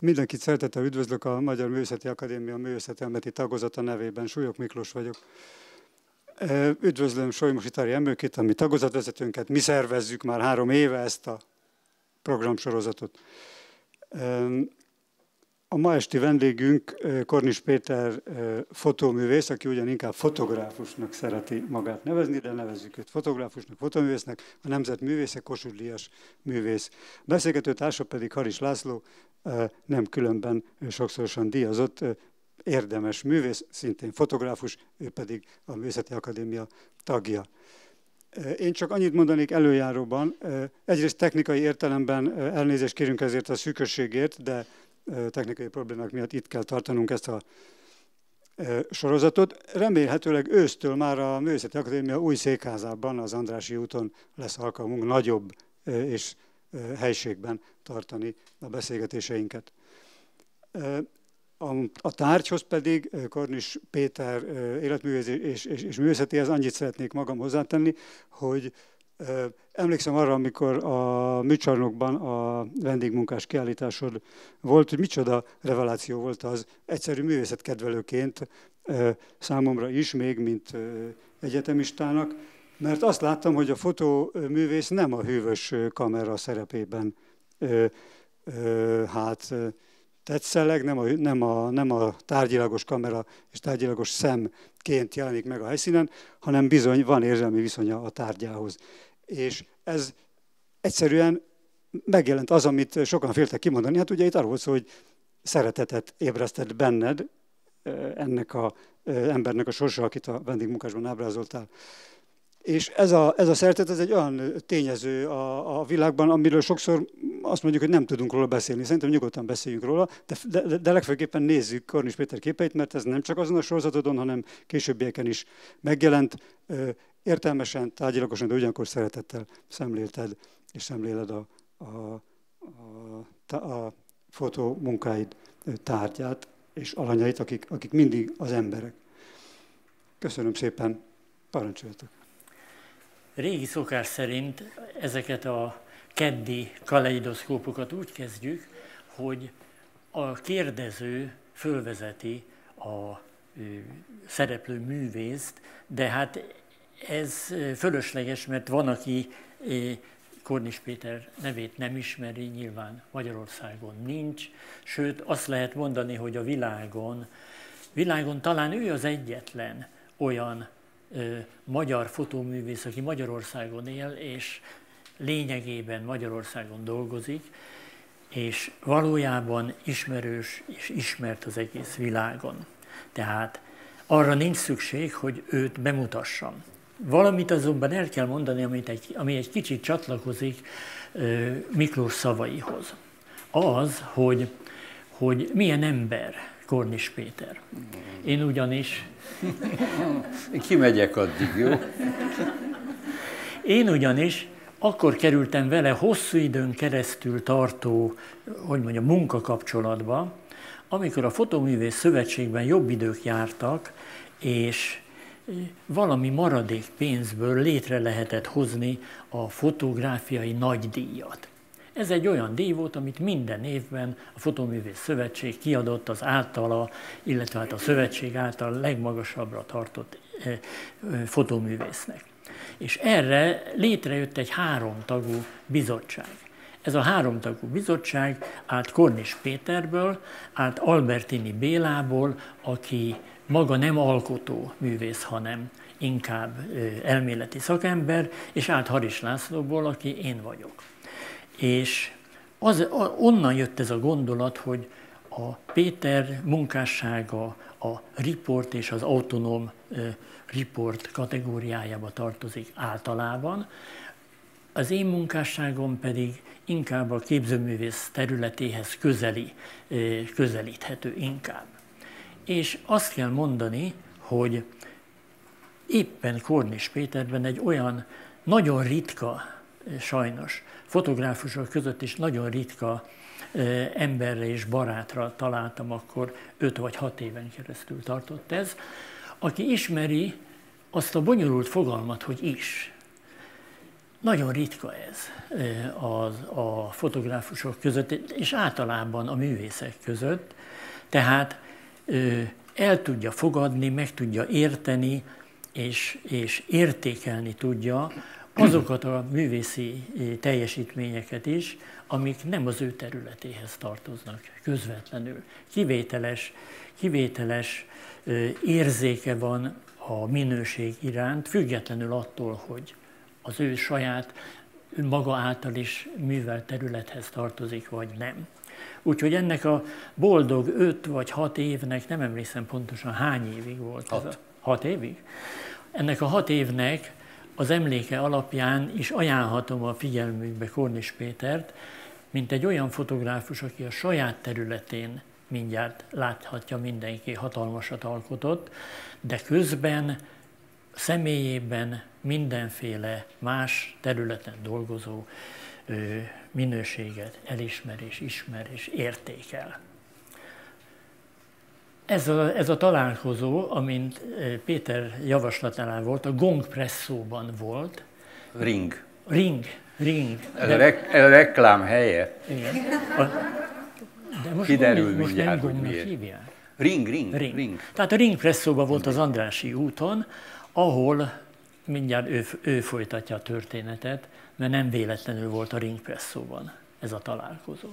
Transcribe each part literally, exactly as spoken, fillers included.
Mindenkit szeretettel üdvözlök a Magyar Művészeti Akadémia művészetelméleti tagozata nevében. Súlyog Miklós vagyok. Üdvözlöm Solymosi Tari Emőkét, a mi tagozatvezetőnket. Mi szervezzük már három éve ezt a programsorozatot. A ma esti vendégünk Kornis Péter fotóművész, aki ugyan inkább fotográfusnak szereti magát nevezni, de nevezzük őt fotográfusnak, fotóművésznek, a nemzetművésze, Kossuth Díjas művész. Beszélgető társa pedig Haris László, nem különben sokszorosan díjazott, érdemes művész, szintén fotográfus, ő pedig a Művészeti Akadémia tagja. Én csak annyit mondanék előjáróban, egyrészt technikai értelemben elnézést kérünk ezért a szűkösségért, de technikai problémák miatt itt kell tartanunk ezt a sorozatot. Remélhetőleg ősztől már a Művészeti Akadémia új székházában, az Andrássy úton lesz alkalmunk nagyobb és helységben tartani a beszélgetéseinket. A, a tárgyhoz pedig Kornis Péter életművész és, és, és művészetéhez annyit szeretnék magam hozzátenni, hogy emlékszem arra, amikor a műcsarnokban a vendégmunkás kiállításod volt, hogy micsoda reveláció volt az egyszerű művészetkedvelőként számomra is, még mint egyetemistának, mert azt láttam, hogy a fotóművész nem a hűvös kamera szerepében hát tetszeleg, nem a, nem, a, nem a tárgyilagos kamera és tárgyilagos szemként jelenik meg a helyszínen, hanem bizony van érzelmi viszonya a tárgyához. És ez egyszerűen megjelent az, amit sokan féltek kimondani. Hát ugye itt arról volt szó, hogy szeretetet ébresztett benned ennek az embernek a sorsa, akit a vendégmunkásban ábrázoltál. És ez a, ez a szeretet, ez egy olyan tényező a, a világban, amiről sokszor azt mondjuk, hogy nem tudunk róla beszélni. Szerintem nyugodtan beszéljünk róla, de, de, de legfőképpen nézzük Kornis Péter képeit, mert ez nem csak azon a sorozatodon, hanem későbbieken is megjelent. Értelmesen, tárgyilagosan, de ugyanakkor szeretettel szemlélted és szemléled a, a, a, a fotómunkáid tárgyát és alanyait, akik, akik mindig az emberek. Köszönöm szépen, parancsoljatok! Régi szokás szerint ezeket a keddi kaleidoszkópokat úgy kezdjük, hogy a kérdező fölvezeti a szereplő művészt, de hát ez fölösleges, mert van, aki Kornis Péter nevét nem ismeri, nyilván Magyarországon nincs, sőt azt lehet mondani, hogy a világon, világon talán ő az egyetlen olyan ö, magyar fotóművész, aki Magyarországon él, és lényegében Magyarországon dolgozik, és valójában ismerős és ismert az egész világon. Tehát arra nincs szükség, hogy őt bemutassam. Valamit azonban el kell mondani, amit egy, ami egy kicsit csatlakozik uh, Miklós szavaihoz. Az, hogy, hogy milyen ember Kornis Péter. Én ugyanis... Kimegyek addig, jó? Én ugyanis akkor kerültem vele hosszú időn keresztül tartó, hogy mondjam, munkakapcsolatba, amikor a Fotóművész Szövetségben jobb idők jártak, és valami maradék pénzből létre lehetett hozni a fotográfiai nagydíjat. Ez egy olyan díj volt, amit minden évben a Fotóművész Szövetség kiadott az általa, illetve hát a szövetség által legmagasabbra tartott fotóművésznek. És erre létrejött egy háromtagú bizottság. Ez a háromtagú bizottság állt Kornis Péterből, állt Albertini Bélából, aki maga nem alkotó művész, hanem inkább elméleti szakember, és állt Haris Lászlóból, aki én vagyok. És az, onnan jött ez a gondolat, hogy a Péter munkássága a riport és az autonóm riport kategóriájába tartozik általában, az én munkásságom pedig inkább a képzőművész területéhez közeli, közelíthető inkább. És azt kell mondani, hogy éppen Kornis Péterben egy olyan nagyon ritka, sajnos fotográfusok között is nagyon ritka emberre és barátra találtam, akkor öt vagy hat éven keresztül tartott ez, aki ismeri azt a bonyolult fogalmat, hogy is. Nagyon ritka ez a, a fotográfusok között, és általában a művészek között. Tehát el tudja fogadni, meg tudja érteni, és, és értékelni tudja azokat a művészi teljesítményeket is, amik nem az ő területéhez tartoznak közvetlenül. Kivételes, kivételes érzéke van a minőség iránt, függetlenül attól, hogy az ő saját, maga által is művelt területhez tartozik, vagy nem. Úgyhogy ennek a boldog öt vagy hat évnek, nem emlékszem pontosan hány évig volt hat. ez a hat évig? Ennek a hat évnek az emléke alapján is ajánlhatom a figyelmükbe Kornis Pétert, mint egy olyan fotográfus, aki a saját területén mindjárt láthatja mindenki, hatalmasat alkotott, de közben személyében mindenféle más területen dolgozó ö, minőséget elismer és ismer és értékel. Ez a, ez a találkozó, amint Péter javaslatánál volt, a Gongpresszóban volt. Ring. Ring, ring. Ez de, a, rek, a reklám helye. Igen. A, de most, Kiderül most, most nem mindjárt, Gongnak hívják. Ring, ring, ring, ring. Tehát a Ring Presszóban volt az Andrássy úton, ahol mindjárt ő, ő folytatja a történetet, mert nem véletlenül volt a Ring Presszóban ez a találkozó.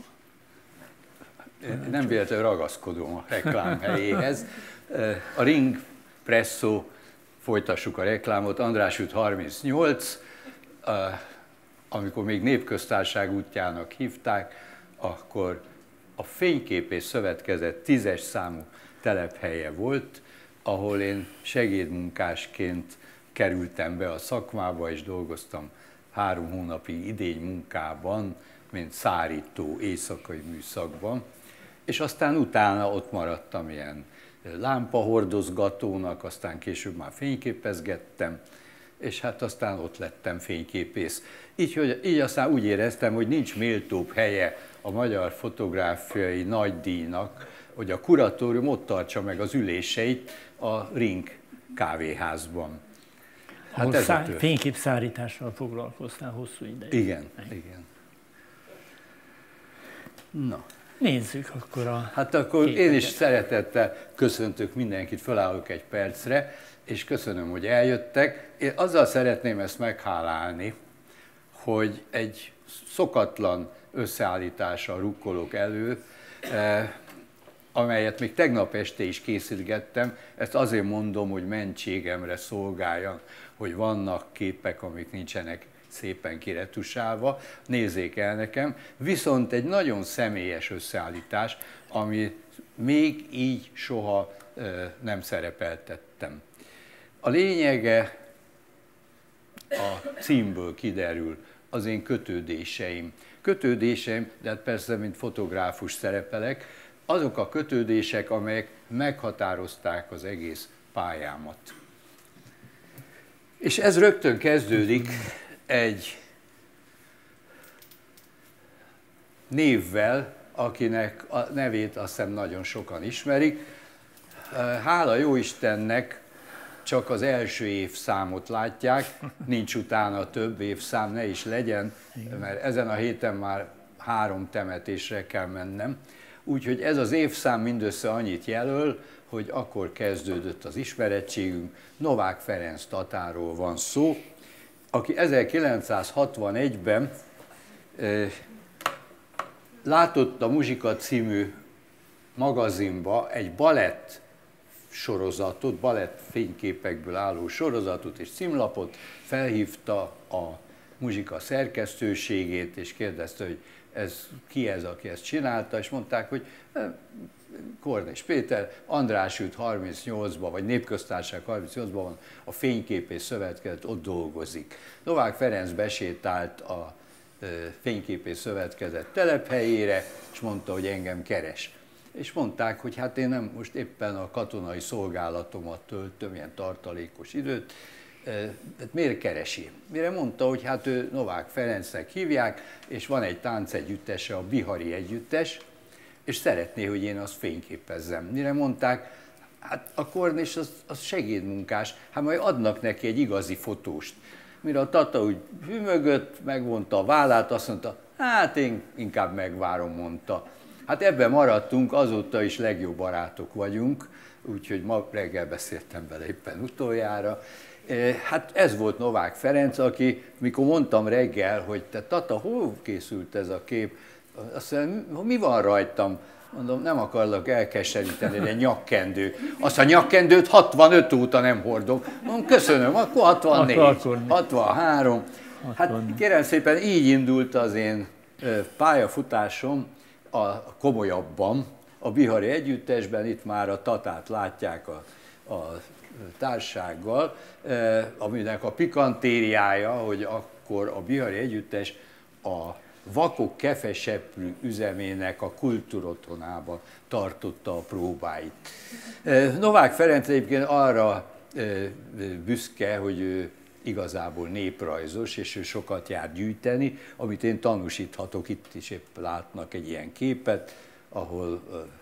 Nem véletlenül ragaszkodom a reklám helyéhez. A Ring Presszó, folytassuk a reklámot, András út harmincnyolc, amikor még Népköztársaság útjának hívták, akkor a Fényképész Szövetkezet tízes számú telephelye volt, ahol én segédmunkásként kerültem be a szakmába, és dolgoztam három hónapi idénymunkában, mint szárító éjszakai műszakban, és aztán utána ott maradtam ilyen lámpahordozgatónak, aztán később már fényképezgettem, és hát aztán ott lettem fényképész. Így, hogy, így aztán úgy éreztem, hogy nincs méltóbb helye a Magyar Fotográfiai Nagydíjnak, hogy a kuratórium ott tartsa meg az üléseit a Ring kávéházban. Hát ez szá- fényképszállítással foglalkoztál hosszú ideig. Igen, igen. Na. Nézzük akkor a Hát akkor képeket. Én is szeretettel köszöntök mindenkit, fölállok egy percre, és köszönöm, hogy eljöttek. Én azzal szeretném ezt meghálálni, hogy egy szokatlan összeállítással rukkolok elő, eh, amelyet még tegnap este is készítgettem. Ezt azért mondom, hogy mentségemre szolgáljon, hogy vannak képek, amik nincsenek szépen kiretusálva, nézzék el nekem. Viszont egy nagyon személyes összeállítás, ami még így soha eh, nem szerepeltettem. A lényege a címből kiderül, az én kötődéseim. Kötődéseim, de hát persze, mint fotográfus szerepelek, azok a kötődések, amelyek meghatározták az egész pályámat. És ez rögtön kezdődik egy névvel, akinek a nevét azt hiszem nagyon sokan ismerik. Hála jó Istennek, csak az első évszámot látják, nincs utána több évszám, ne is legyen, mert ezen a héten már három temetésre kell mennem. Úgyhogy ez az évszám mindössze annyit jelöl, hogy akkor kezdődött az ismerettségünk. Novák Ferenc tatárról van szó, aki ezerkilencszázhatvanegyben eh, látott a Muzsika című magazinba egy balett sorozatot, balett fényképekből álló sorozatot és címlapot, felhívta a Muzsika szerkesztőségét, és kérdezte, hogy ez ki ez, aki ezt csinálta, és mondták, hogy Kornis Péter, András út harmincnyolcban, vagy Népköztársaság harmincnyolcban van, a Fényképész Szövetkezet, ott dolgozik. Novák Ferenc besétált a Fényképész Szövetkezet telephelyére, és mondta, hogy engem keres. És mondták, hogy hát én nem most éppen a katonai szolgálatomat töltöm, ilyen tartalékos időt, hát miért keresi? Mire mondta, hogy hát ő Novák Ferencnek hívják, és van egy táncegyüttese, a Bihari Együttes, és szeretné, hogy én azt fényképezzem. Mire mondták, hát a Kornis az, az segédmunkás, hát majd adnak neki egy igazi fotóst. mire a Tata úgy hűmögött, megvonta a vállát, azt mondta, hát én inkább megvárom, mondta. Hát ebben maradtunk, azóta is legjobb barátok vagyunk, úgyhogy ma reggel beszéltem vele éppen utoljára. Hát ez volt Novák Ferenc, aki, mikor mondtam reggel, hogy te Tata, hol készült ez a kép? Azt mondja, mi van rajtam? Mondom, nem akarlak elkeseríteni, de nyakkendő. Azt a nyakkendőt hatvanöt óta nem hordom. Mondom, köszönöm, akkor hatvannégy, hatvanhárom. Hát kérem szépen, így indult az én pályafutásom a komolyabban, a Bihari Együttesben. Itt már a Tatát látják a, a társággal, aminek a pikantériája, hogy akkor a Bihari Együttes a Vakok Kefeseprű üzemének a kultúrotthonában tartotta a próbáit. Novák Ferenc egyébként arra büszke, hogy ő igazából néprajzos, és ő sokat jár gyűjteni, amit én tanúsíthatok, itt is épp látnak egy ilyen képet, ahol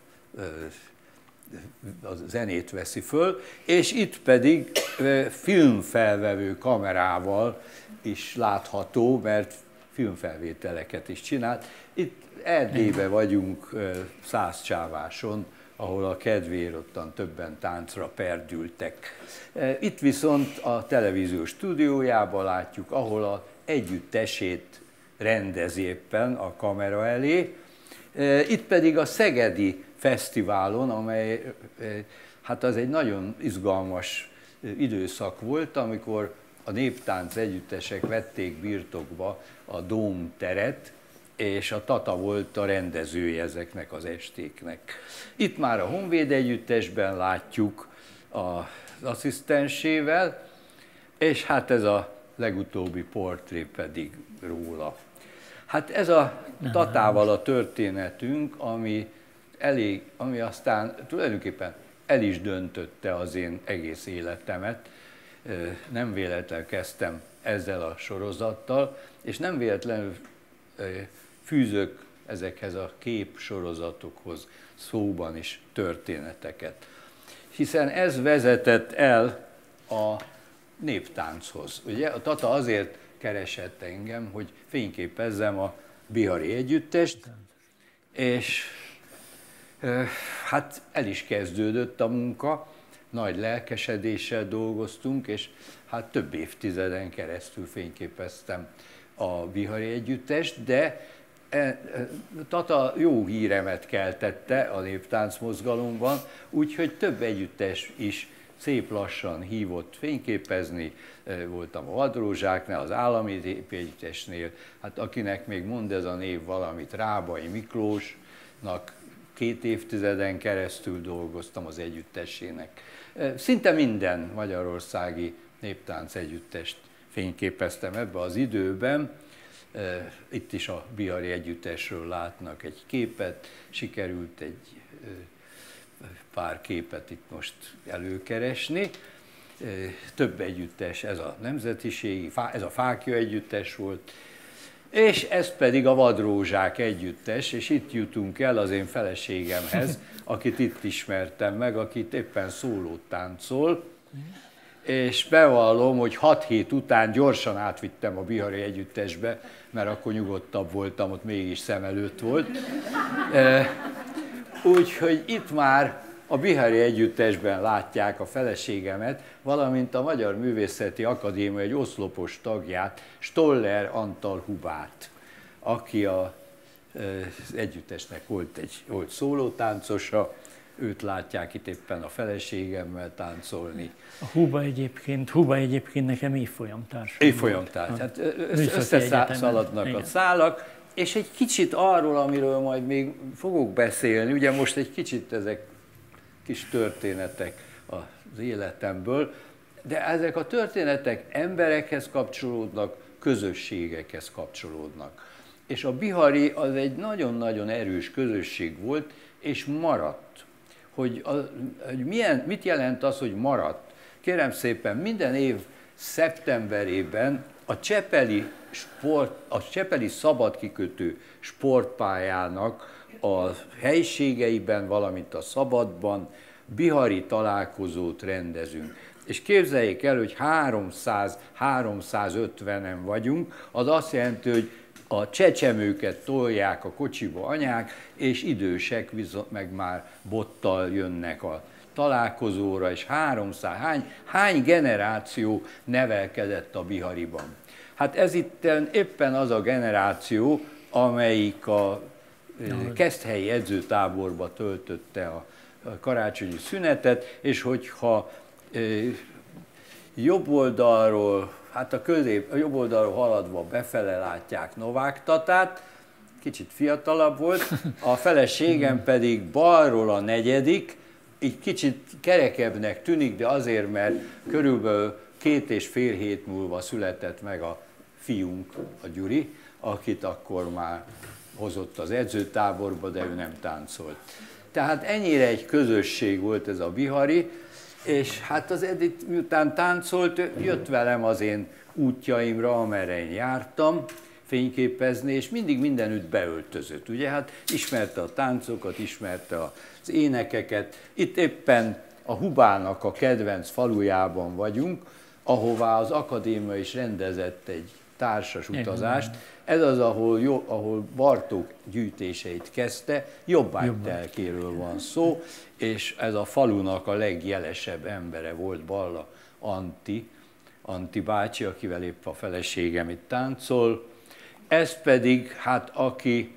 a zenét veszi föl, és itt pedig filmfelvevő kamerával is látható, mert filmfelvételeket is csinált. Itt Erdélyben vagyunk Százcsáváson, ahol a kedvéért ottan többen táncra perdültek. Itt viszont a televíziós stúdiójában látjuk, ahol a együttesét rendezi éppen a kamera elé. Itt pedig a Szegedi Fesztiválon, amely hát az egy nagyon izgalmas időszak volt, amikor a néptánc együttesek vették birtokba a Dóm teret, és a Tata volt a rendezője ezeknek az estéknek. Itt már a Honvéd Együttesben látjuk az asszisztensével, és hát ez a legutóbbi portré pedig róla. Hát ez a Tatával a történetünk, ami, elég, ami aztán tulajdonképpen el is döntötte az én egész életemet. Nem véletlenül kezdtem ezzel a sorozattal, és nem véletlenül fűzök ezekhez a képsorozatokhoz szóban is történeteket. Hiszen ez vezetett el a néptánchoz. Ugye a Tata azért keresett engem, hogy fényképezzem a Bihari Együttest, és hát el is kezdődött a munka, nagy lelkesedéssel dolgoztunk, és hát több évtizeden keresztül fényképeztem a Bihari Együttest, de Tata jó híremet keltette a néptánc mozgalomban, úgyhogy több együttes is szép lassan hívott fényképezni. Voltam a Vadrózsáknál, az Állami Együttesnél, hát akinek még mond ez a név valamit, Rábai Miklósnak két évtizeden keresztül dolgoztam az együttesének. Szinte minden magyarországi néptánc együttest fényképeztem ebbe az időben. Itt is a Bihari Együttesről látnak egy képet, sikerült egy pár képet itt most előkeresni. Több együttes, ez a nemzetiségi, ez a Fákja Együttes volt, és ez pedig a Vadrózsák Együttes, és itt jutunk el az én feleségemhez, akit itt ismertem meg, akit éppen szólót táncol, és bevallom, hogy hat hét után gyorsan átvittem a Bihari Együttesbe, mert akkor nyugodtabb voltam, ott mégis szem előtt volt. Úgyhogy itt már a Bihari Együttesben látják a feleségemet, valamint a Magyar Művészeti Akadémia egy oszlopos tagját, Stoller Antal Hubát, aki a, az együttesnek volt egy volt szólótáncosa, őt látják itt éppen a feleségemmel táncolni. A Huba egyébként, Huba egyébként nekem évfolyamtárs. Évfolyamtárs, hát összeszaladnak a szálak, és egy kicsit arról, amiről majd még fogok beszélni, ugye most egy kicsit ezek kis történetek az életemből, de ezek a történetek emberekhez kapcsolódnak, közösségekhez kapcsolódnak. És a Bihari az egy nagyon-nagyon erős közösség volt, és maradt. Hogy, a, hogy milyen, mit jelent az, hogy maradt? Kérem szépen, minden év szeptemberében a Csepeli, sport, a Csepeli szabadkikötő sportpályának a helyiségeiben, valamint a szabadban Bihari találkozót rendezünk. És képzeljék el, hogy háromszáz-háromszázötvenen vagyunk, az azt jelenti, hogy a csecsemőket tolják a kocsiba anyák, és idősek viszont meg már bottal jönnek a találkozóra, és háromszáz, hány, hány generáció nevelkedett a Bihariban. Hát ez itt éppen az a generáció, amelyik a Keszthelyi edzőtáborba töltötte a karácsonyi szünetet, és hogyha jobb oldalról, hát a, közép, a jobb oldalról haladva befele látják Novák Tatát, kicsit fiatalabb volt, a feleségem pedig balról a negyedik, így kicsit kerekebbnek tűnik, de azért, mert körülbelül két és fél hét múlva született meg a fiunk, a Gyuri, akit akkor már hozott az edzőtáborba, de ő nem táncolt. Tehát ennyire egy közösség volt ez a Bihari, és hát az Edith miután táncolt, jött velem az én útjaimra, amerre én jártam fényképezni, és mindig mindenütt beöltözött. Ugye hát ismerte a táncokat, ismerte az énekeket. Itt éppen a Hubának a kedvenc falujában vagyunk, ahová az akadémia is rendezett egy társas utazást. Ez az, ahol, jó, ahol Bartók gyűjtéseit kezdte, jobbágytelkéről van szó, és ez a falunak a legjelesebb embere volt Balla Anti, Anti bácsi, akivel épp a feleségem itt táncol. Ez pedig, hát aki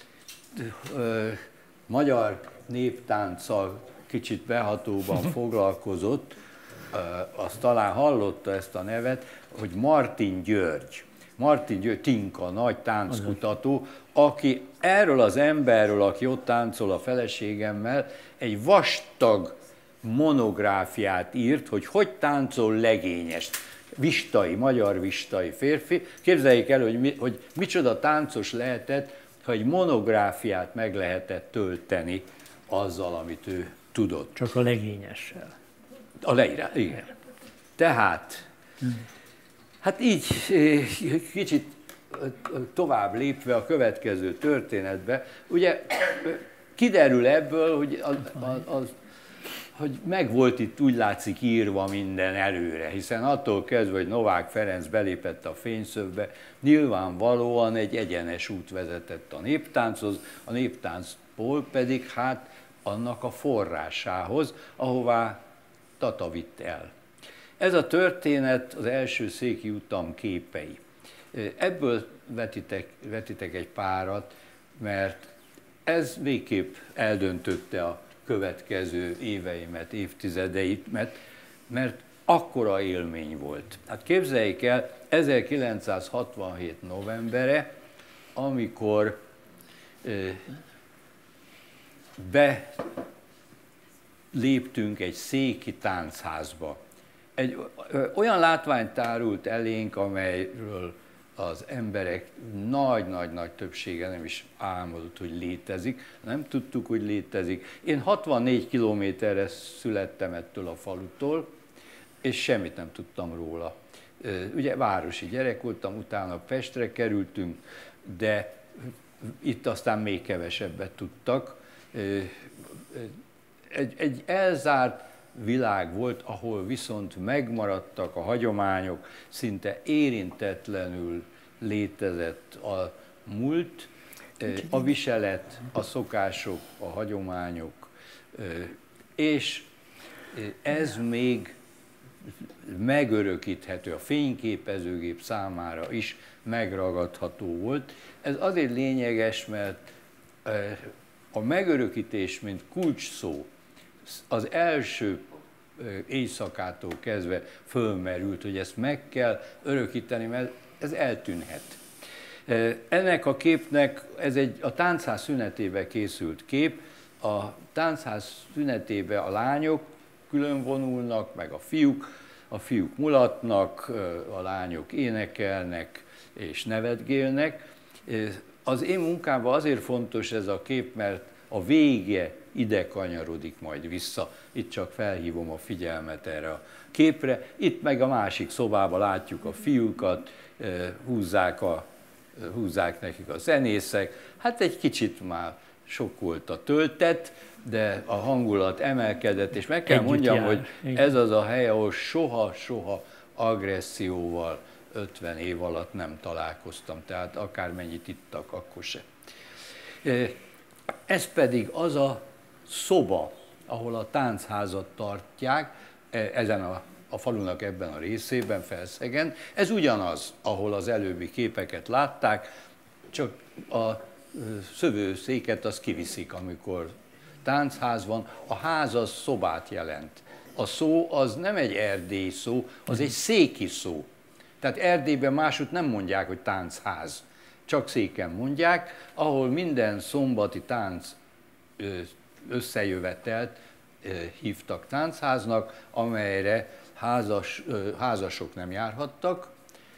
ö, magyar néptánccal kicsit behatóban foglalkozott, ö, az talán hallotta ezt a nevet, hogy Martin György. Martin György, Tinka, nagy tánckutató, aki erről az emberről, aki ott táncol a feleségemmel, egy vastag monográfiát írt, hogy hogy táncol legényes, vistai, magyar vistai férfi. Képzeljék el, hogy, mi, hogy micsoda táncos lehetett, ha egy monográfiát meg lehetett tölteni azzal, amit ő tudott. Csak a legényessel. A leírás, igen. Tehát... Hát így kicsit tovább lépve a következő történetbe, ugye kiderül ebből, hogy, az, az, hogy meg volt itt úgy látszik írva minden előre, hiszen attól kezdve, hogy Novák Ferenc belépett a fényszövbe, nyilvánvalóan egy egyenes út vezetett a néptánchoz, a néptáncból pedig hát annak a forrásához, ahová Tata vitt el. Ez a történet az első széki utam képei. Ebből vetitek, vetitek egy párat, mert ez végképp eldöntötte a következő éveimet, évtizedeimet, mert akkora élmény volt. Hát képzeljék el, ezerkilencszázhatvanhét novembere, amikor beléptünk egy széki táncházba. Egy olyan látvány tárult elénk, amelyről az emberek nagy-nagy-nagy többsége nem is álmodott, hogy létezik. Nem tudtuk, hogy létezik. Én hatvannégy kilométerre születtem ettől a falutól, és semmit nem tudtam róla. Ugye városi gyerek voltam, utána Pestre kerültünk, de itt aztán még kevesebbet tudtak. Egy, egy elzárt világ volt, ahol viszont megmaradtak a hagyományok, szinte érintetlenül létezett a múlt, a viselet, a szokások, a hagyományok, és ez még megörökíthető, a fényképezőgép számára is megragadható volt. Ez azért lényeges, mert a megörökítés, mint kulcsszó, az első éjszakától kezdve fölmerült, hogy ezt meg kell örökíteni, mert ez eltűnhet. Ennek a képnek, ez egy a táncház szünetébe készült kép, a táncház szünetébe a lányok külön vonulnak, meg a fiúk, a fiúk mulatnak, a lányok énekelnek és nevetgélnek. Az én munkámban azért fontos ez a kép, mert a vége ide kanyarodik majd vissza. Itt csak felhívom a figyelmet erre a képre. Itt meg a másik szobában látjuk a fiúkat, húzzák, a, húzzák nekik a zenészek. Hát egy kicsit már sok volt a töltet, de a hangulat emelkedett, és meg kell Együtt mondjam, jár. hogy Igen. ez az a hely, ahol soha-soha agresszióval ötven év alatt nem találkoztam, tehát akármennyit ittak, akkor se. Ez pedig az a szoba, ahol a táncházat tartják, ezen a, a falunak ebben a részében, Felszegen. Ez ugyanaz, ahol az előbbi képeket látták, csak a szövőszéket azt kiviszik, amikor táncház van. A ház az szobát jelent. A szó az nem egy erdélyi szó, az egy széki szó. Tehát Erdélyben máshogy nem mondják, hogy táncház. Csak széken mondják, ahol minden szombati tánc összejövetelt hívtak táncháznak, amelyre házas, házasok nem járhattak,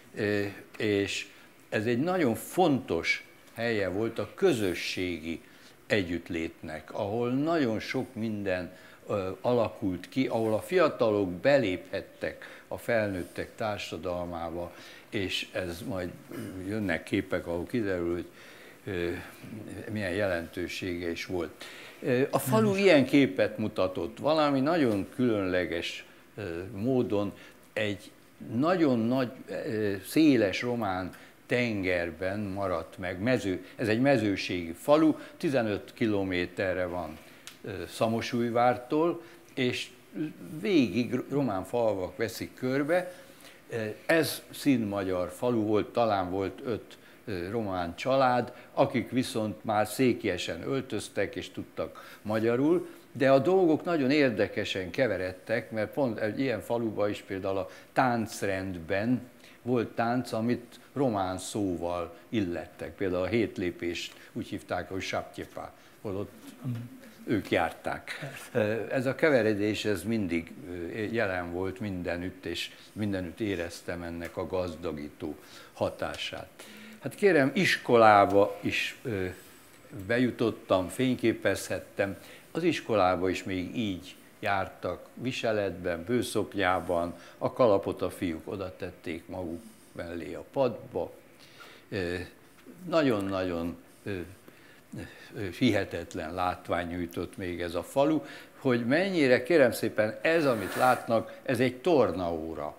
és ez egy nagyon fontos helye volt a közösségi együttlétnek, ahol nagyon sok minden alakult ki, ahol a fiatalok beléphettek a felnőttek társadalmába, és ez majd jönnek képek, ahol kiderül, hogy milyen jelentősége is volt. A falu ilyen képet mutatott, valami nagyon különleges módon egy nagyon nagy, széles román tengerben maradt meg, mező, ez egy mezőségi falu, tizenöt kilométerre van Szamosújvártól, és végig román falvak veszik körbe. Ez színmagyar falu volt, talán volt öt román család, akik viszont már székiesen öltöztek és tudtak magyarul, de a dolgok nagyon érdekesen keveredtek, mert pont egy ilyen faluban is például a táncrendben volt tánc, amit román szóval illettek. Például a hétlépést úgy hívták, hogy saptyepá, ott ők járták. Ez a keveredés, ez mindig jelen volt mindenütt, és mindenütt éreztem ennek a gazdagító hatását. Hát kérem, iskolába is bejutottam, fényképezhettem. Az iskolába is még így jártak, viseletben, bőszoknyában, a kalapot a fiúk oda tették maguk mellé a padba. Nagyon-nagyon hihetetlen látvány nyújtott még ez a falu, hogy mennyire, kérem szépen, ez, amit látnak, ez egy tornaóra.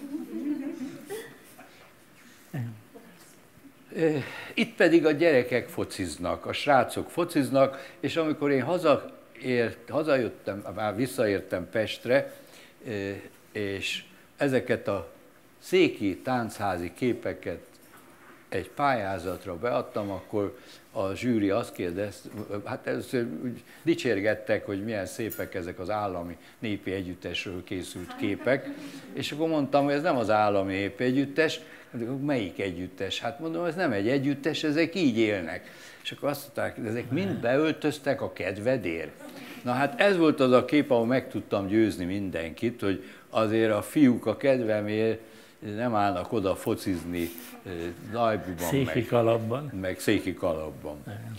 Itt pedig a gyerekek fociznak, a srácok fociznak, és amikor én hazaért, hazajöttem, már visszaértem Pestre, és ezeket a széki táncházi képeket egy pályázatra beadtam, akkor a zsűri azt kérdezte, hát először úgy dicsérgettek, hogy milyen szépek ezek az állami népi együttesről készült képek, és akkor mondtam, hogy ez nem az állami népi együttes, melyik együttes? Hát mondom, ez nem egy együttes, ezek így élnek. És akkor azt mondták, hogy ezek mind beöltöztek a kedvedért. Na hát ez volt az a kép, ahol meg tudtam győzni mindenkit, hogy azért a fiúk a kedvemért nem állnak oda focizni Najbuban, széki meg, kalapban. meg széki kalapban.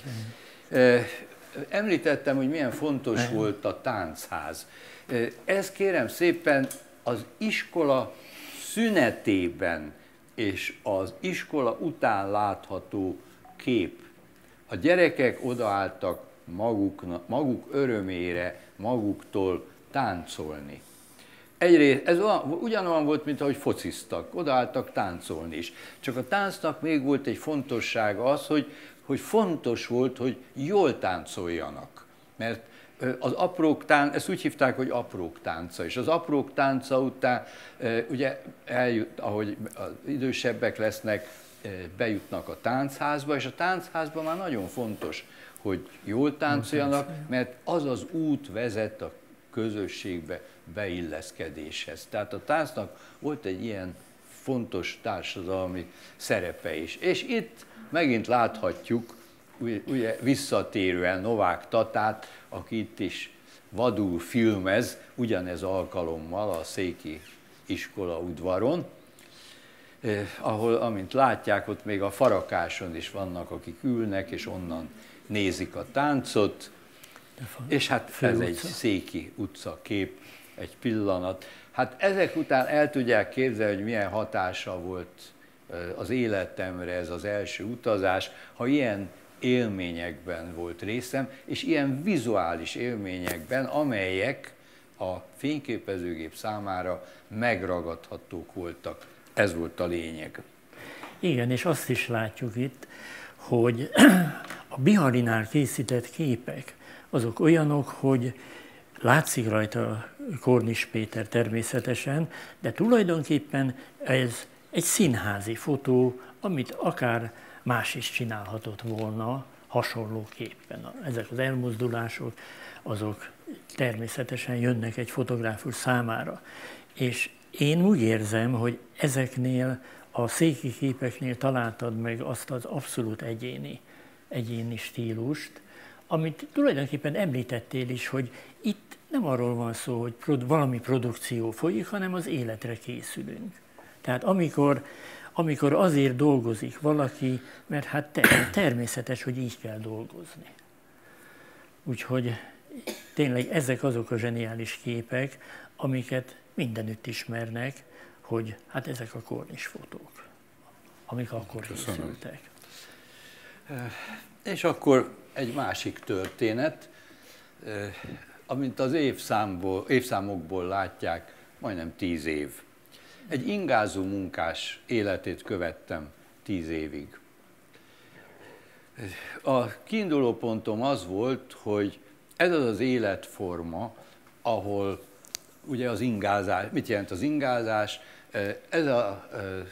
Említettem, hogy milyen fontos nem. volt a táncház. Ez kérem szépen az iskola szünetében és az iskola után látható kép. A gyerekek odaálltak maguk, maguk örömére, maguktól táncolni. Egyrészt ez ugyanolyan volt, mint ahogy fociztak, odaálltak táncolni is. Csak a táncnak még volt egy fontossága az, hogy, hogy fontos volt, hogy jól táncoljanak. Mert az aprók tánca, ezt úgy hívták, hogy aprók tánca, és az aprók tánca után ugye eljut, ahogy az idősebbek lesznek, bejutnak a táncházba, és a táncházban már nagyon fontos, hogy jól táncoljanak, mert az az út vezet a közösségbe beilleszkedéshez. Tehát a táncnak volt egy ilyen fontos társadalmi szerepe is. És itt megint láthatjuk, ugye visszatérően Novák Tatát, aki itt is vadul filmez, ugyanez alkalommal a széki iskola udvaron, eh, ahol, amint látják, ott még a farakáson is vannak, akik ülnek, és onnan nézik a táncot, és hát ez egy széki utca kép, egy pillanat. Hát ezek után el tudják képzelni, hogy milyen hatása volt az életemre ez az első utazás. Ha ilyen élményekben volt részem, és ilyen vizuális élményekben, amelyek a fényképezőgép számára megragadhatók voltak. Ez volt a lényeg. Igen, és azt is látjuk itt, hogy a Biharinál készített képek, azok olyanok, hogy látszik rajta Kornis Péter természetesen, de tulajdonképpen ez egy színházi fotó, amit akár más is csinálhatott volna hasonlóképpen. Ezek az elmozdulások, azok természetesen jönnek egy fotográfus számára. És én úgy érzem, hogy ezeknél a széki képeknél találtad meg azt az abszolút egyéni, egyéni stílust, amit tulajdonképpen említettél is, hogy itt nem arról van szó, hogy prod- valami produkció folyik, hanem az életre készülünk. Tehát amikor, amikor azért dolgozik valaki, mert hát ter- természetes, hogy így kell dolgozni. Úgyhogy tényleg ezek azok a zseniális képek, amiket mindenütt ismernek, hogy hát ezek a Kornis fotók, amik akkor készültek. És akkor egy másik történet, amint az évszámból, évszámokból látják, majdnem tíz év. Egy ingázó munkás életét követtem tíz évig. A kiinduló pontom az volt, hogy ez az az életforma, ahol ugye az ingázás, mit jelent az ingázás? Ez a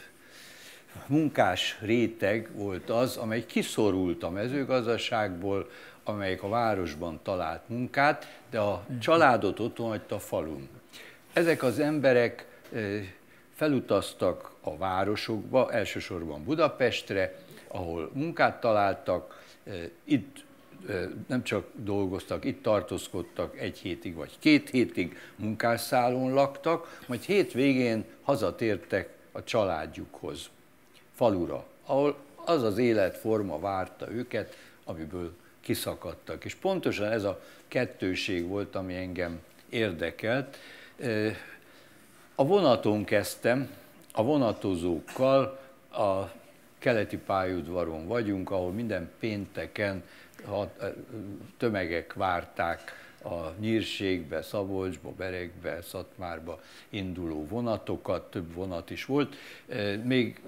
munkás réteg volt az, amely kiszorult a mezőgazdaságból, amelyik a városban talált munkát, de a családot otthon hagyta a falun. Ezek az emberek felutaztak a városokba, elsősorban Budapestre, ahol munkát találtak, itt nem csak dolgoztak, itt tartózkodtak egy hétig vagy két hétig, munkásszálon laktak, majd hétvégén hazatértek a családjukhoz, falura, ahol az az életforma várta őket, amiből kiszakadtak. És pontosan ez a kettőség volt, ami engem érdekelt. A vonaton kezdtem, a vonatozókkal, a keleti pályaudvaron vagyunk, ahol minden pénteken tömegek várták a Nyírségbe, Szabolcsba, Beregbe, Szatmárba induló vonatokat, több vonat is volt. Még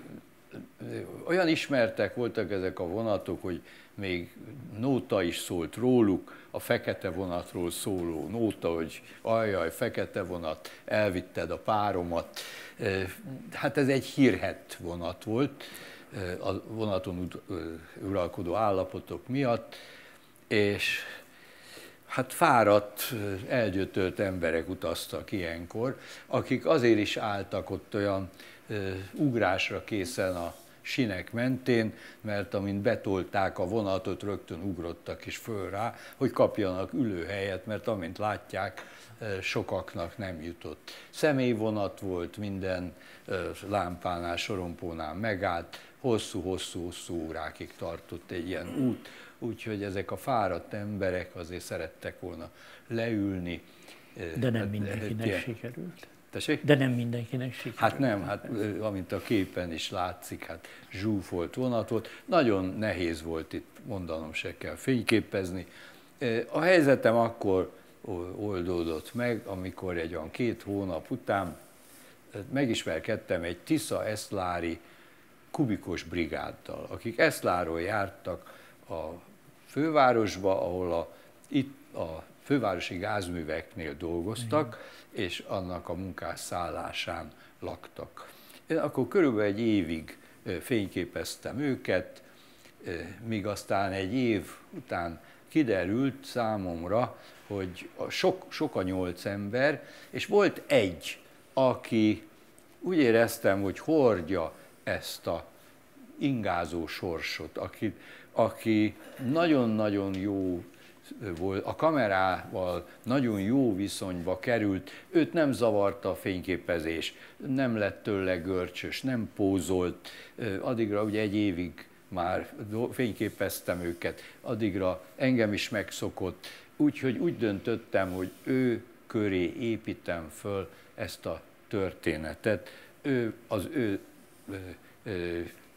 olyan ismertek voltak ezek a vonatok, hogy még nóta is szólt róluk, a fekete vonatról szóló nóta, hogy ajjaj, fekete vonat, elvitted a páromat. Hát ez egy hírhedt vonat volt a vonaton uralkodó állapotok miatt, és hát fáradt, elgyötölt emberek utaztak ilyenkor, akik azért is álltak ott olyan ugrásra készen a sinek mentén, mert amint betolták a vonatot, rögtön ugrottak is föl rá, hogy kapjanak ülőhelyet, mert amint látják, sokaknak nem jutott. Személyvonat volt, minden lámpánál, sorompónál megállt, hosszú-hosszú-hosszú órákig tartott egy ilyen út, úgyhogy ezek a fáradt emberek azért szerettek volna leülni. De nem mindenkinek ilyen sikerült. Tessék? De nem mindenkinek sikerült. Hát nem, hát amint a képen is látszik, hát zsúfolt vonat volt. Nagyon nehéz volt itt, mondanom se kell fényképezni. A helyzetem akkor oldódott meg, amikor egy olyan két hónap után megismerkedtem egy tisza-eszlári kubikos brigáddal, akik Eszláról jártak a fővárosba, ahol a, itt a fővárosi gázműveknél dolgoztak, és annak a munkásszállásán laktak. Én akkor körülbelül egy évig fényképeztem őket, míg aztán egy év után kiderült számomra, hogy sok, sok a nyolc ember, és volt egy, aki úgy éreztem, hogy hordja ezt a ingázó sorsot, aki, aki nagyon-nagyon jó volt, a kamerával nagyon jó viszonyba került, őt nem zavarta a fényképezés, nem lett tőle görcsös, nem pózolt, addigra ugye egy évig már fényképeztem őket, addigra engem is megszokott, úgyhogy úgy döntöttem, hogy ő köré építem föl ezt a történetet, ő, az ő, ő, ő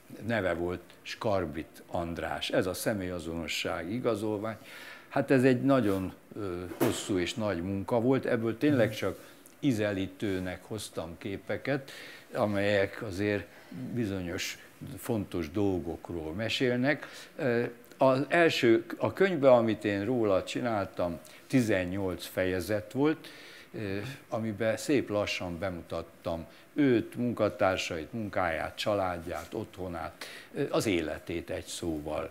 neve volt Skarbit András. Ez a személyazonosság igazolvány. Hát ez egy nagyon hosszú és nagy munka volt, ebből tényleg csak ízelítőnek hoztam képeket, amelyek azért bizonyos fontos dolgokról mesélnek. Az első, a könyvben, amit én róla csináltam, tizennyolc fejezet volt, amiben szép lassan bemutattam őt, munkatársait, munkáját, családját, otthonát, az életét egy szóval.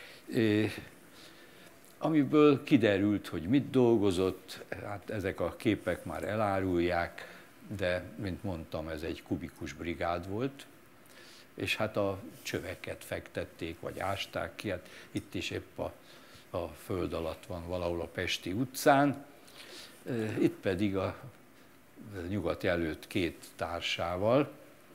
Amiből kiderült, hogy mit dolgozott, hát ezek a képek már elárulják, de, mint mondtam, ez egy kubikus brigád volt, és hát a csöveket fektették, vagy ásták ki, hát itt is épp a, a föld alatt van valahol a Pesti utcán, itt pedig a nyugat előtt két társával,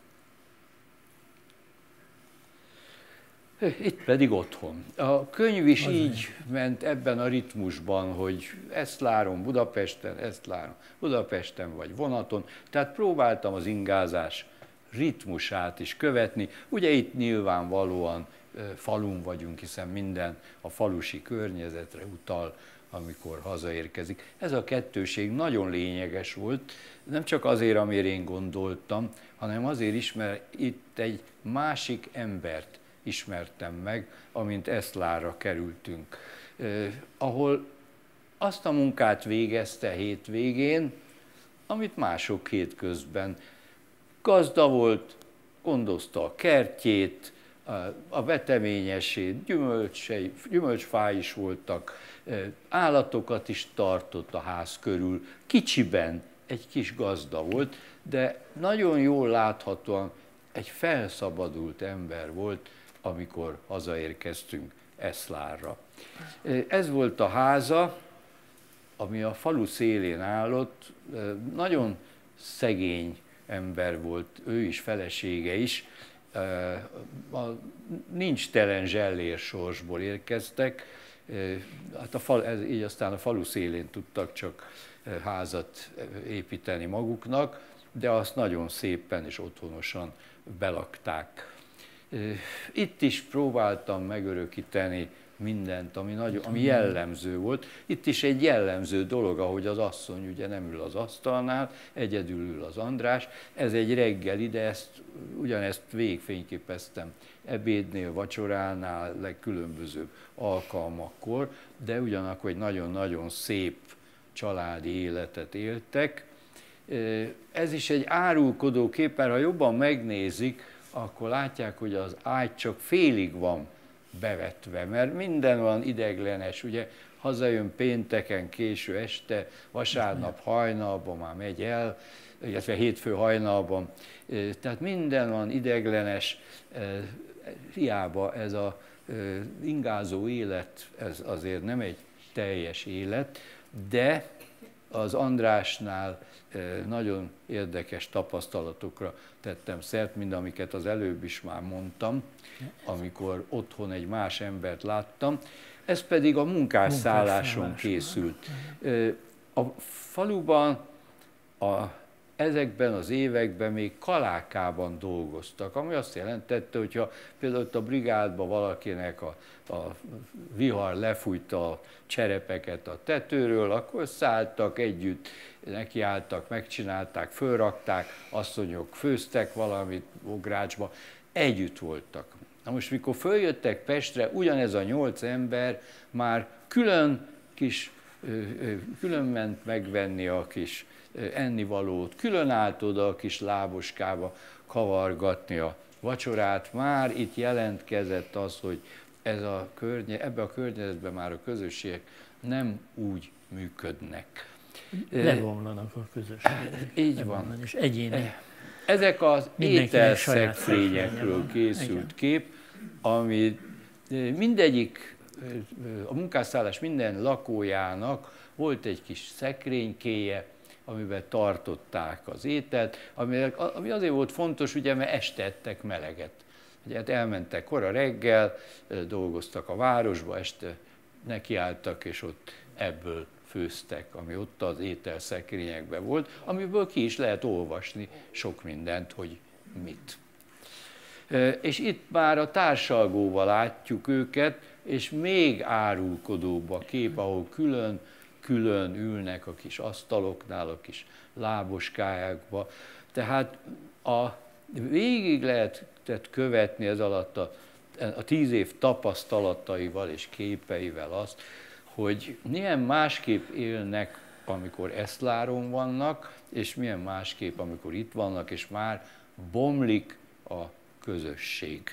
itt pedig otthon. A könyv is az így egy. ment ebben a ritmusban, hogy ezt lárom Budapesten, ezt lárom Budapesten vagy vonaton, tehát próbáltam az ingázás ritmusát is követni. Ugye itt nyilvánvalóan falun vagyunk, hiszen minden a falusi környezetre utal, amikor hazaérkezik. Ez a kettőség nagyon lényeges volt, nem csak azért, amire én gondoltam, hanem azért is, mert itt egy másik embert ismertem meg, amint Eszlárra kerültünk, eh, ahol azt a munkát végezte hétvégén, amit mások hétközben. Gazda volt, gondozta a kertjét, a veteményesét, gyümölcsei, gyümölcsfái is voltak, állatokat is tartott a ház körül. Kicsiben egy kis gazda volt, de nagyon jól láthatóan egy felszabadult ember volt, amikor hazaérkeztünk Eszlárra. Ez volt a háza, ami a falu szélén állott, nagyon szegény ember volt, ő is, felesége is, a nincs telen zsellér sorsból érkeztek, hát a fal, ez, így aztán a falu szélén tudtak csak házat építeni maguknak, de azt nagyon szépen és otthonosan belakták. Itt is próbáltam megörökíteni mindent, ami, nagyon, ami jellemző volt. Itt is egy jellemző dolog, ahogy az asszony ugye nem ül az asztalnál, egyedül ül az András. Ez egy reggeli, de ezt, ugyanezt végigfényképeztem ebédnél, vacsoránál, legkülönbözőbb alkalmakkor, de ugyanakkor egy nagyon-nagyon szép családi életet éltek. Ez is egy árulkodó kép, mert ha jobban megnézik, akkor látják, hogy az ágy csak félig van bevetve, mert minden van ideglenes, ugye hazajön pénteken, késő este, vasárnap hajnalban már megy el, illetve hétfő hajnalban, tehát minden van ideglenes, hiába ez a ingázó élet, ez azért nem egy teljes élet, de az Andrásnál nagyon érdekes tapasztalatokra tettem szert, mind amiket az előbb is már mondtam, amikor otthon egy más embert láttam. Ez pedig a munkásszálláson készült. A faluban a, ezekben az években még kalákában dolgoztak, ami azt jelentette, hogyha például a brigádban valakinek a, a vihar lefújta a cserepeket a tetőről, akkor szálltak együtt, nekiálltak, megcsinálták, fölrakták, asszonyok főztek valamit bográcsba, együtt voltak. Na most, mikor följöttek Pestre, ugyanez a nyolc ember már külön kis, külön ment megvenni a kis ennivalót, külön állt oda a kis láboskába kavargatni a vacsorát, már itt jelentkezett az, hogy ez a környe, ebben a környezetben már a közösségek nem úgy működnek. Lebomlanak a közösségek. Így van. És egyéni. Ezek az ételszekrényekről készült igen. kép, ami mindegyik, a munkásszállás minden lakójának volt egy kis szekrénykéje, amiben tartották az ételt, ami azért volt fontos, ugye, mert este ettek meleget. Ugye, hát elmentek kora reggel, dolgoztak a városba, este nekiálltak, és ott ebből főztek, ami ott az ételszekrényekben volt, amiből ki is lehet olvasni sok mindent, hogy mit. És itt már a társalgóval látjuk őket, és még árulkodóbb a kép, ahol külön, külön ülnek a kis asztaloknál, a kis láboskájákba. Tehát a, végig lehetett követni ez alatt a, a tíz év tapasztalataival és képeivel azt, hogy milyen másképp élnek, amikor Eszláron vannak, és milyen másképp, amikor itt vannak, és már bomlik a közösség.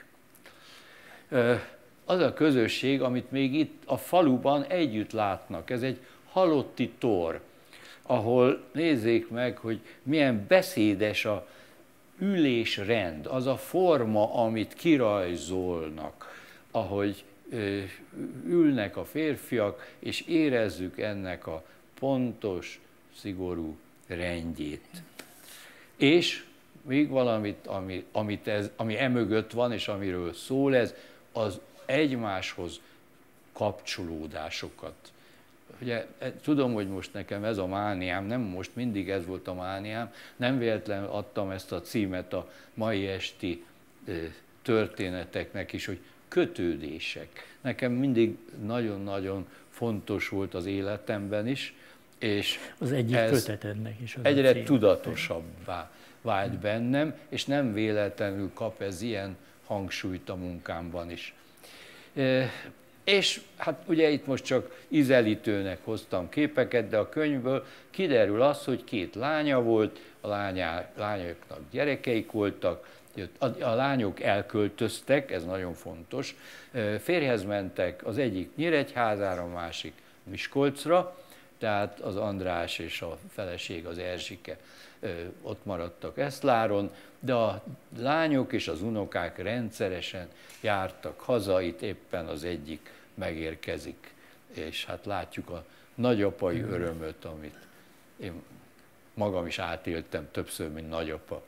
Az a közösség, amit még itt a faluban együtt látnak, ez egy halotti tor, ahol nézzék meg, hogy milyen beszédes a ülésrend, az a forma, amit kirajzolnak, ahogy ülnek a férfiak, és érezzük ennek a pontos, szigorú rendjét. És még valamit, ami, amit ez, ami emögött van, és amiről szól ez, az egymáshoz kapcsolódásokat. Ugye, tudom, hogy most nekem ez a mániám, nem most, mindig ez volt a mániám, nem véletlenül adtam ezt a címet a mai esti történeteknek is, hogy kötődések. Nekem mindig nagyon-nagyon fontos volt az életemben is, és az egyik ez kötetednek is az egyre tudatosabbá vált bennem, és nem véletlenül kap ez ilyen hangsúlyt a munkámban is. E, és hát ugye itt most csak ízelítőnek hoztam képeket, de a könyvből kiderül az, hogy két lánya volt, a lányá, lányoknak gyerekeik voltak, a, a lányok elköltöztek, ez nagyon fontos, férjhez mentek, az egyik Nyíregyházára, a másik Miskolcra, tehát az András és a feleség, az Erzsike ott maradtak Eszláron, de a lányok és az unokák rendszeresen jártak haza, itt éppen az egyik megérkezik, és hát látjuk a nagyapai örömöt, amit én magam is átéltem többször, mint nagyapa.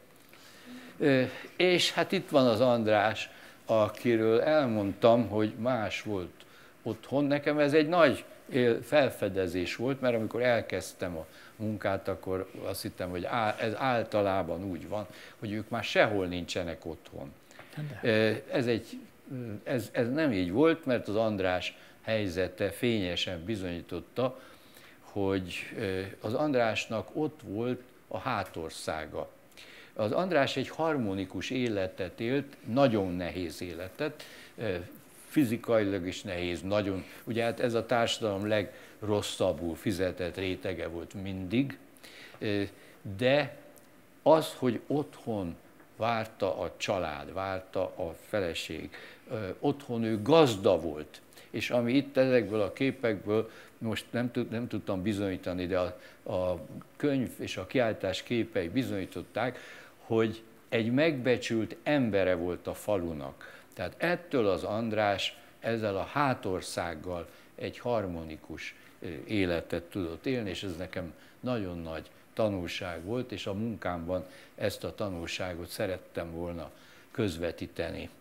És hát itt van az András, akiről elmondtam, hogy más volt otthon. Nekem ez egy nagy felfedezés volt, mert amikor elkezdtem a munkát, akkor azt hittem, hogy ez általában úgy van, hogy ők már sehol nincsenek otthon. Ez, egy, ez, ez nem így volt, mert az András helyzete fényesen bizonyította, hogy az Andrásnak ott volt a hátországa. Az András egy harmonikus életet élt, nagyon nehéz életet, fizikailag is nehéz, nagyon, ugye hát ez a társadalom legrosszabbul fizetett rétege volt mindig, de az, hogy otthon várta a család, várta a feleség, otthon ő gazda volt, és ami itt ezekből a képekből, most nem, tud, nem tudtam bizonyítani, de a, a könyv és a kiállítás képei bizonyították, hogy egy megbecsült embere volt a falunak. Tehát ettől az András ezzel a hátországgal egy harmonikus életet tudott élni, és ez nekem nagyon nagy tanulság volt, és a munkámban ezt a tanulságot szerettem volna közvetíteni.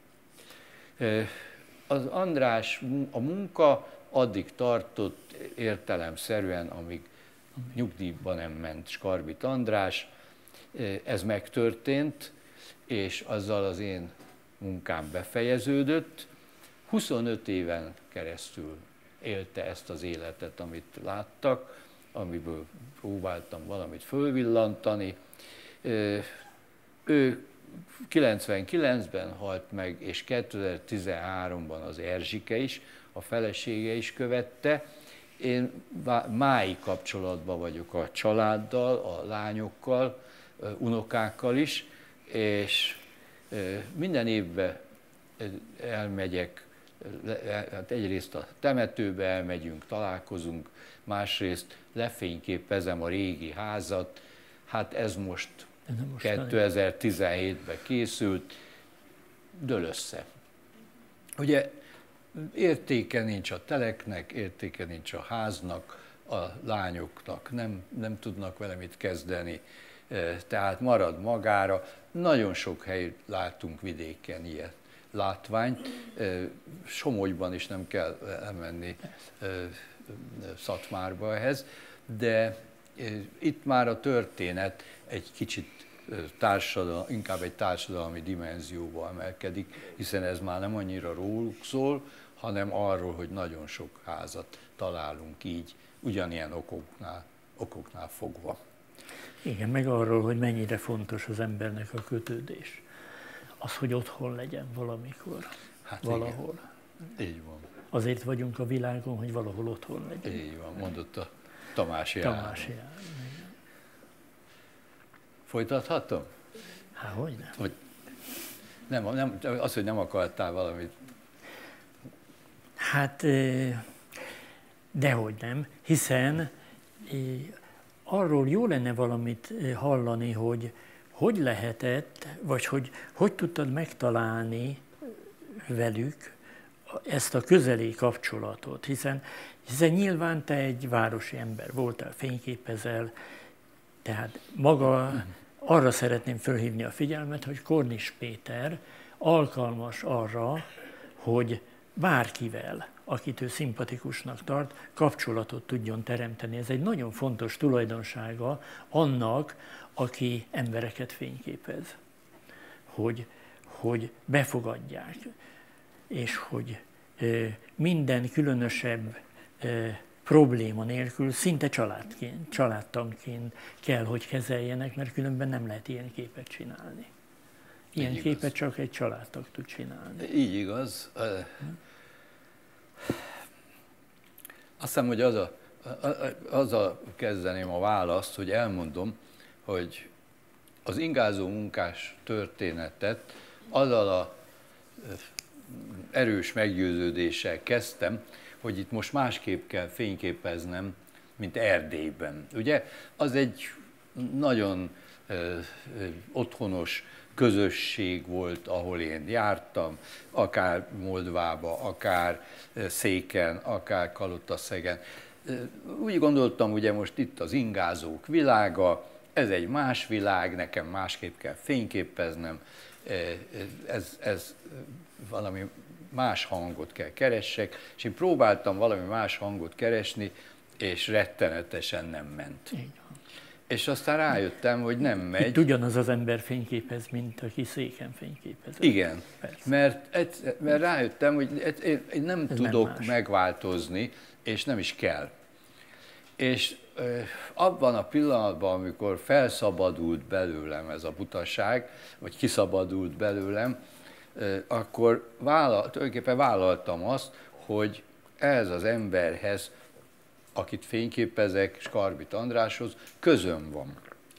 Az András, a munka addig tartott értelemszerűen, amíg nyugdíjba nem ment Skarbit András. Ez megtörtént, és azzal az én munkám befejeződött. huszonöt éven keresztül élte ezt az életet, amit láttak, amiből próbáltam valamit fölvillantani. Ő kilencvenkilencben halt meg, és kétezer-tizenháromban az Erzsike is, a felesége is követte. Én máig kapcsolatban vagyok a családdal, a lányokkal, unokákkal is, és minden évben elmegyek, hát egyrészt a temetőbe elmegyünk, találkozunk, másrészt lefényképezem a régi házat, hát ez most kétezer-tizenhétben készült, dől össze. Ugye értéke nincs a teleknek, értéke nincs a háznak, a lányoknak, nem, nem tudnak vele mit kezdeni, tehát marad magára. Nagyon sok helyt látunk vidéken ilyet látványt, Somogyban is nem kell elmenni Szatmárba ehhez, de itt már a történet egy kicsit társadalom, inkább egy társadalmi dimenzióba emelkedik, hiszen ez már nem annyira róluk szól, hanem arról, hogy nagyon sok házat találunk így, ugyanilyen okoknál, okoknál fogva. Igen, meg arról, hogy mennyire fontos az embernek a kötődés. Az, hogy otthon legyen valamikor, hát valahol. Igen. Így van. Azért vagyunk a világon, hogy valahol otthon legyen. Így van, mondott a Tamási Tamási Áron. Folytathatom? Há, hogyne. Hogy nem, nem, az, hogy nem akartál valamit. Hát, dehogy nem, hiszen arról jó lenne valamit hallani, hogy hogy lehetett, vagy hogy hogy tudtad megtalálni velük ezt a közeli kapcsolatot, hiszen, hiszen nyilván te egy városi ember voltál, fényképezel, tehát maga arra szeretném fölhívni a figyelmet, hogy Kornis Péter alkalmas arra, hogy bárkivel, akit ő szimpatikusnak tart, kapcsolatot tudjon teremteni. Ez egy nagyon fontos tulajdonsága annak, aki embereket fényképez, hogy, hogy befogadják, és hogy minden különösebb probléma nélkül szinte családként, családtagként kell, hogy kezeljenek, mert különben nem lehet ilyen képet csinálni. Ilyen így képet igaz. Csak egy családtag tud csinálni. Így igaz. Azt hiszem, hogy az a, azzal kezdeném a választ, hogy elmondom, hogy az ingázó munkás történetet azzal a erős meggyőződéssel kezdtem, hogy itt most másképp kell fényképeznem, mint Erdélyben. Ugye az egy nagyon ö, ö, otthonos közösség volt, ahol én jártam, akár Moldvába, akár Széken, akár Kalotaszegen. Úgy gondoltam, ugye most itt az ingázók világa, ez egy más világ, nekem másképp kell fényképeznem, ez, ez valami más hangot kell keressek, és én próbáltam valami más hangot keresni, és rettenetesen nem ment. Így van. És aztán rájöttem, hogy nem megy. Itt ugyanaz az ember fényképez, mint aki Széken fényképez. Igen, mert, mert rájöttem, hogy én nem ez tudok nem megváltozni, és nem is kell. És abban a pillanatban, amikor felszabadult belőlem ez a butaság, vagy kiszabadult belőlem, akkor vállal, tulajdonképpen vállaltam azt, hogy ehhez az emberhez, akit fényképezek, Skarbit Andráshoz, közöm van.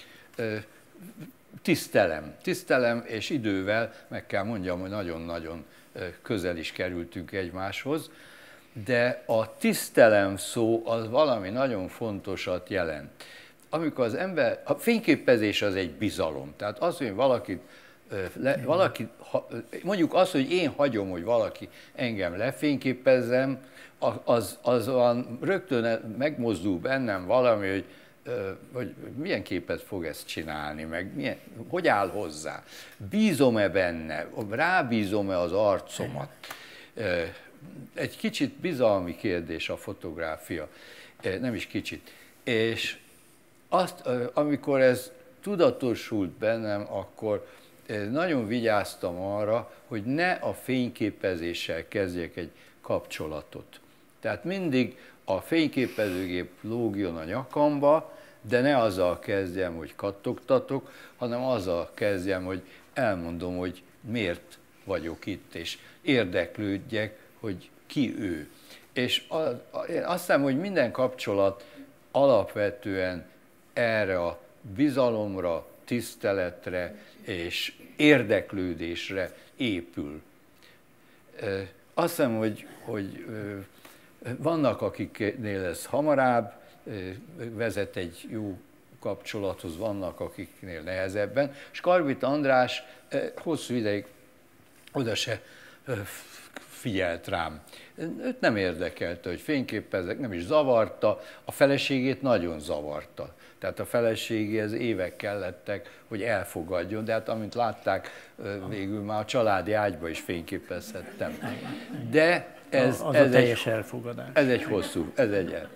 Tisztelem, tisztelem, és idővel meg kell mondjam, hogy nagyon-nagyon közel is kerültünk egymáshoz, de a tisztelem szó az valami nagyon fontosat jelent. Amikor az ember, a fényképezés az egy bizalom, tehát az, hogy valakit, le, valaki, mondjuk az, hogy én hagyom, hogy valaki engem lefényképezzem, az, az olyan rögtön megmozdul bennem valami, hogy, hogy milyen képet fog ezt csinálni, meg milyen, hogy áll hozzá. Bízom-e benne, rábízom-e az arcomat. Egy kicsit bizalmi kérdés a fotográfia, nem is kicsit. És azt, amikor ez tudatosult bennem, akkor nagyon vigyáztam arra, hogy ne a fényképezéssel kezdjek egy kapcsolatot. Tehát mindig a fényképezőgép lógjon a nyakamba, de ne azzal kezdjem, hogy kattogtatok, hanem azzal kezdjem, hogy elmondom, hogy miért vagyok itt, és érdeklődjek, hogy ki ő. És én azt hiszem, hogy minden kapcsolat alapvetően erre a bizalomra, tiszteletre és érdeklődésre épül. Azt hiszem, hogy, hogy vannak, akiknél ez hamarabb vezet egy jó kapcsolathoz, vannak, akiknél nehezebben. Skarbit András hosszú ideig oda se figyelt rám. Őt nem érdekelte, hogy fényképezek, nem is zavarta, a feleségét nagyon zavarta. Tehát a feleségéhez évek kellettek, hogy elfogadjon, de hát amint látták, végül már a családi ágyba is fényképezhettem. De ez, az ez, a teljes egy, elfogadás. ez egy hosszú, ez egy,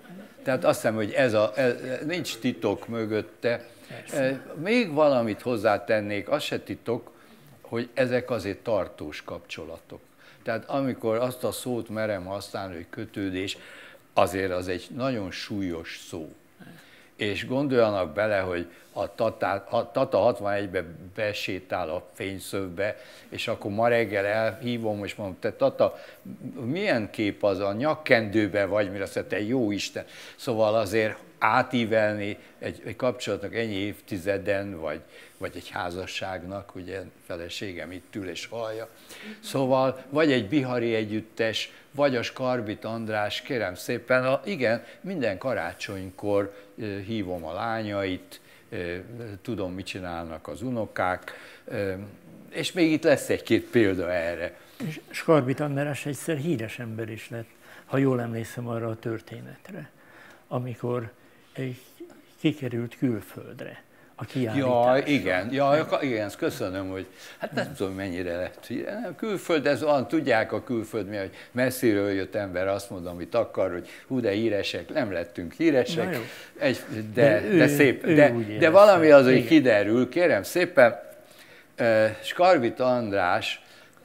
Tehát azt hiszem, hogy ez a, ez, nincs titok mögötte. Persze. Még valamit hozzátennék, az se titok, hogy ezek azért tartós kapcsolatok. Tehát amikor azt a szót merem használni, hogy kötődés, azért az egy nagyon súlyos szó. És gondoljanak bele, hogy a Tata, a Tata hatvanegyben besétál a fényszövbe, és akkor ma reggel elhívom, és mondom, te Tata, milyen kép az, a nyakkendőben vagy, mire azt mondja, te jó Isten. Szóval azért átívelni egy, egy kapcsolatnak ennyi évtizeden, vagy, vagy egy házasságnak, ugye feleségem itt ül és hallja. Szóval vagy egy bihari együttes, vagy a Skarbit András, kérem szépen, a, igen, minden karácsonykor e, hívom a lányait, e, tudom, mit csinálnak az unokák, e, és még itt lesz egy-két példa erre. És Skarbit András egyszer híres ember is lett, ha jól emlékszem arra a történetre, amikor kikerült külföldre a kiállításra. Ja, igen, ja, igen, ezt köszönöm, hogy hát nem tudom, mennyire lett. Külföld, ez van, tudják a külföld, mi, hogy messziről jött ember, azt mondom, amit akar, hogy hú, de híresek, nem lettünk híresek, egy, de, de, ő, de szép, ő de, de valami az, hogy kiderül, kérem szépen, Skarbit András,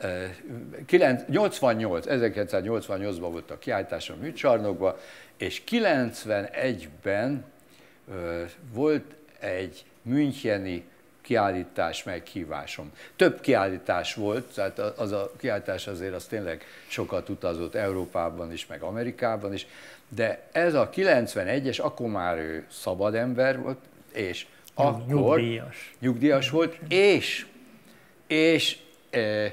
nyolcvannyolc, ezerkilencszáznyolcvannyolcban volt a kiállítás a műcsarnokban, és kilencvenegyben ö, volt egy müncheni kiállítás meghívásom. Több kiállítás volt, tehát az a kiállítás azért az tényleg sokat utazott Európában is, meg Amerikában is, de ez a kilencvenegyes, akkor már ő szabad ember volt, és akkor nyugdíjas, nyugdíjas volt, és, és e,